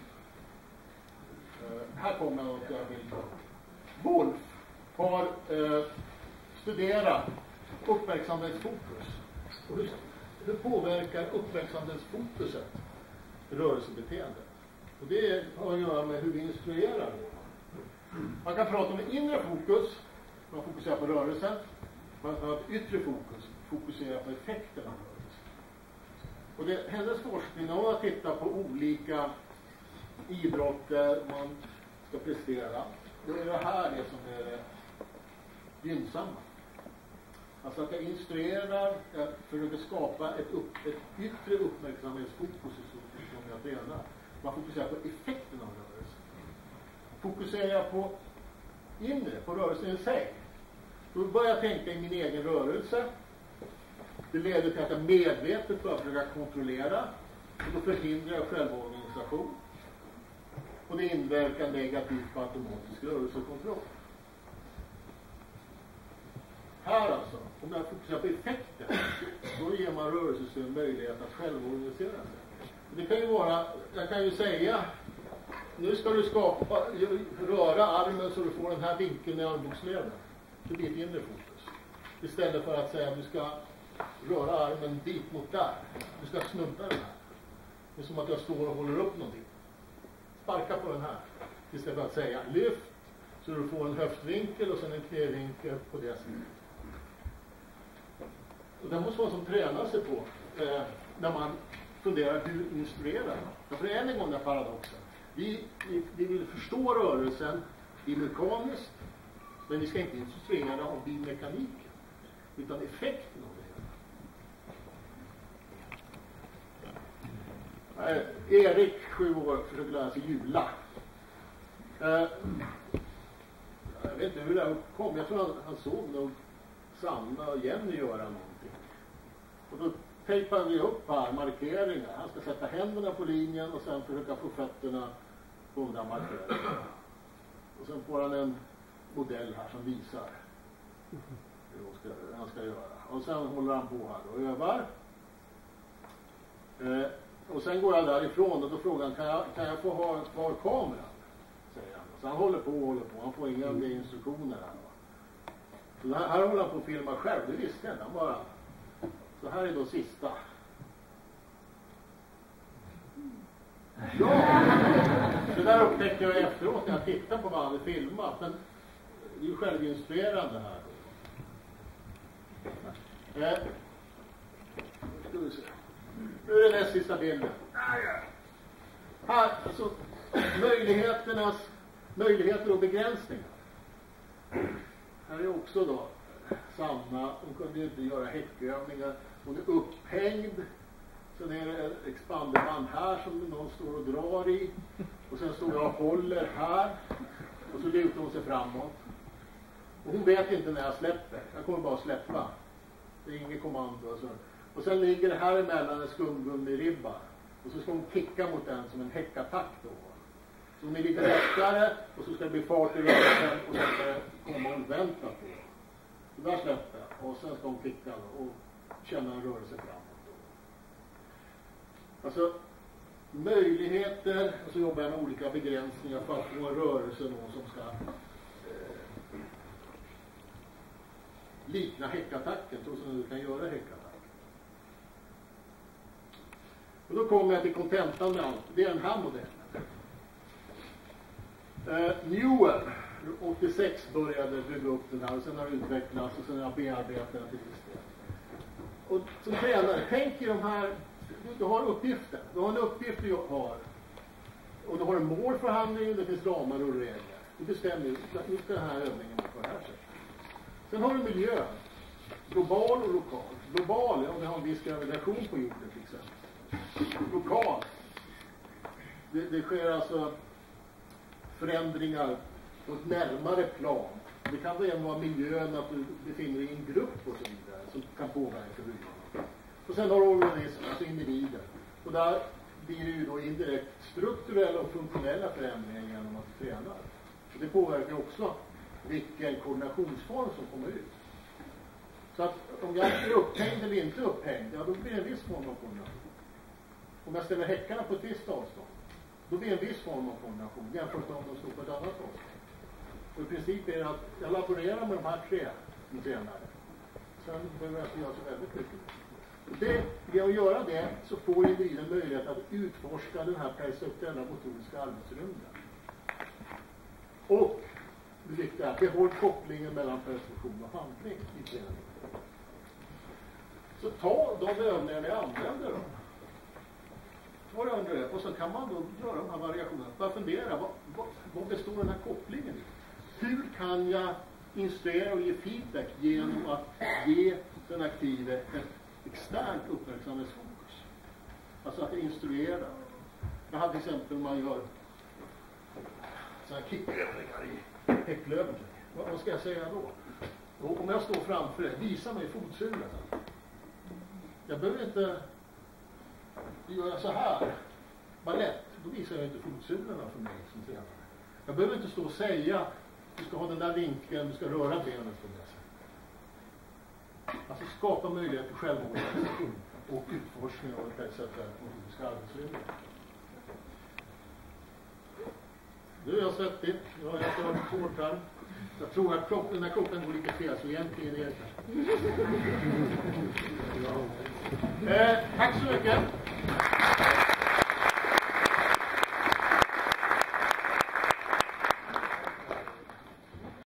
Eh, här kommer något jag vill ta. Wolf har eh, studerat uppmärksamhetsfokus. Och hur, hur påverkar uppmärksamhetsfokuset rörelsebeteendet? Och det har att göra med hur vi instruerar. Man kan prata om en inre fokus, man fokuserar på rörelsen. Man har ett yttre fokus, fokuserar på effekten av rörelsen. Och det, hennes forskning har tittat på olika idrotter man ska prestera. Då är det här det som är det gynnsamma. Alltså att jag instruerar, jag försöker skapa ett, upp, ett yttre uppmärksamhetsfokus som jag tränar. Man fokuserar på effekten av rörelsen. Fokuserar jag på inre, på rörelsen i sig. Då börjar jag tänka i min egen rörelse. Det leder till att jag medvetet börjar försöka kontrollera. Och då förhindrar jag självorganisation. Och det inverkar negativt på automatisk rörelsekontroll. Här alltså, om jag fokuserar på effekten, då ger man rörelsesystemet möjlighet att självorganisera sig. Det kan ju vara, jag kan ju säga, nu ska du skapa, röra armen så du får den här vinkeln i armbågsleden. Det blir ett inre fokus. Istället för att säga att du ska röra armen dit mot där. Du ska snudda den här. Det är som att jag står och håller upp någonting. Sparka på den här. Istället för att säga lyft så du får en höftvinkel och sen en knävinkel på det sättet. Och det måste man som tränar sig på eh, när man funderar hur instruerar. För det är en gång den paradoxen. Vi, vi, vi vill förstå rörelsen i mekaniskt, men vi ska inte instruera om bilmekaniken. utan effekten av det hela. Eh, Erik, sju år, försöker lära sig jula. Eh, jag vet inte hur det uppkom. Jag tror han, han såg nog Sanna och Jenny göra någonting. Och då tejpade vi upp här markeringar. Han ska sätta händerna på linjen och sen försöka få fötterna på de där markeringarna. Och sen får han en modell här som visar hur han ska, han ska göra. Och sen håller han på här och övar. Eh, och sen går jag därifrån och då frågar han, kan jag, kan jag få ha kvar kameran? Säger han. Så han håller på och håller på. Han får inga mm. instruktioner här. Så här, här håller han på att filma själv. Det visste jag inte. Han bara... Så här är då sista. Ja! Det där upptäckte jag efteråt när jag tittade på vad han hade filmat. Men det är ju självinspirerande här. Eh, ska vi se. Nu är det näst sista bilden. Här, alltså, möjligheternas, möjligheter och begränsningar. Här är också då Sanna, hon kunde ju inte göra häckövningar. Hon är upphängd. Sen är det ett expanderband här som någon står och drar i. Och sen står jag och håller här. Och så lutar hon sig framåt. Och hon vet inte när jag släpper. Jag kommer bara släppa. Det är inget kommando. Och, så. Och sen ligger det här emellan en skumgummi-ribba. Och så ska hon kicka mot den som en häckattack då. Så hon är lite lättare och så ska det bli fart i rörelsen och sen ska det komma och vänta på. Så där släpper jag. Och sen ska hon kicka och känna en rörelse framåt då. Alltså möjligheter, och så jobbar jag med olika begränsningar för att få en rörelse då som ska eh, likna häckattacken, så som du kan göra häckattacken. Och då kommer jag till kontentan med allt. Det är den här modellen. Uh, Newell åttiosex började bygga upp den här och sen har det utvecklats och sen har jag bearbetat den till viss del. Och som tränare, tänk i de här, du, du har uppgiften. Du har en uppgift du har. Och du har en målförhandling, det finns ramar och regler. Du bestämmer ju, nu ska den här övningen på det här sättet. Sen har du miljön. Global och lokal. Global, om vi har en viss gravitation på jorden till exempel. Lokal. Det, det sker alltså förändringar på ett närmare plan. Det kan då även vara miljön, att du befinner dig i en grupp och så vidare som kan påverka hur. Och sen har du organismer, alltså individer. Och där blir det ju då indirekt strukturella och funktionella förändringar genom att du tränar. Och det påverkar också vilken koordinationsform som kommer ut. Så att om jag är upphängd eller inte upphängd, ja då blir det en viss form av koordination. Om jag ställer häckarna på ett visst avstånd, då blir det en viss form av koordination jämfört med om de står på ett annat avstånd. Och i princip är det att jag laborerar med de här tre senare. Sen behöver jag inte göra så väldigt mycket. Det, genom att göra det så får individen möjlighet att utforska den här perceptuella motoriska arbetsrymden. Och det viktiga är att behåll kopplingen mellan perception och handling i träningen. Så ta de övningar ni använder då. Ta det under det. Och så kan man då göra de här variationerna. Bara fundera, vad, vad, vad består den här kopplingen i? Hur kan jag instruera och ge feedback genom att ge den aktive ett externt uppmärksamhetsfokus? Alltså att instruera. Jag hade till exempel man gör sådana här kickövningar i häcklövning. Vad, vad ska jag säga då? Och om jag står framför det, visa mig fotsulan. Jag behöver inte göra så här. Ballett, då visar jag inte fotsulorna för mig som tränare. Jag behöver inte stå och säga du ska ha den där vinkeln, du ska röra benet på det sättet. Alltså skapa möjlighet till självorganisation och utforskning av ett perceptuellt motoriska arbetslinje. Nu är jag svettig. Jag har kört hårt här. Jag tror att klockan, den här klockan går lite fel, så egentligen är det. Ja. Eh, tack så mycket.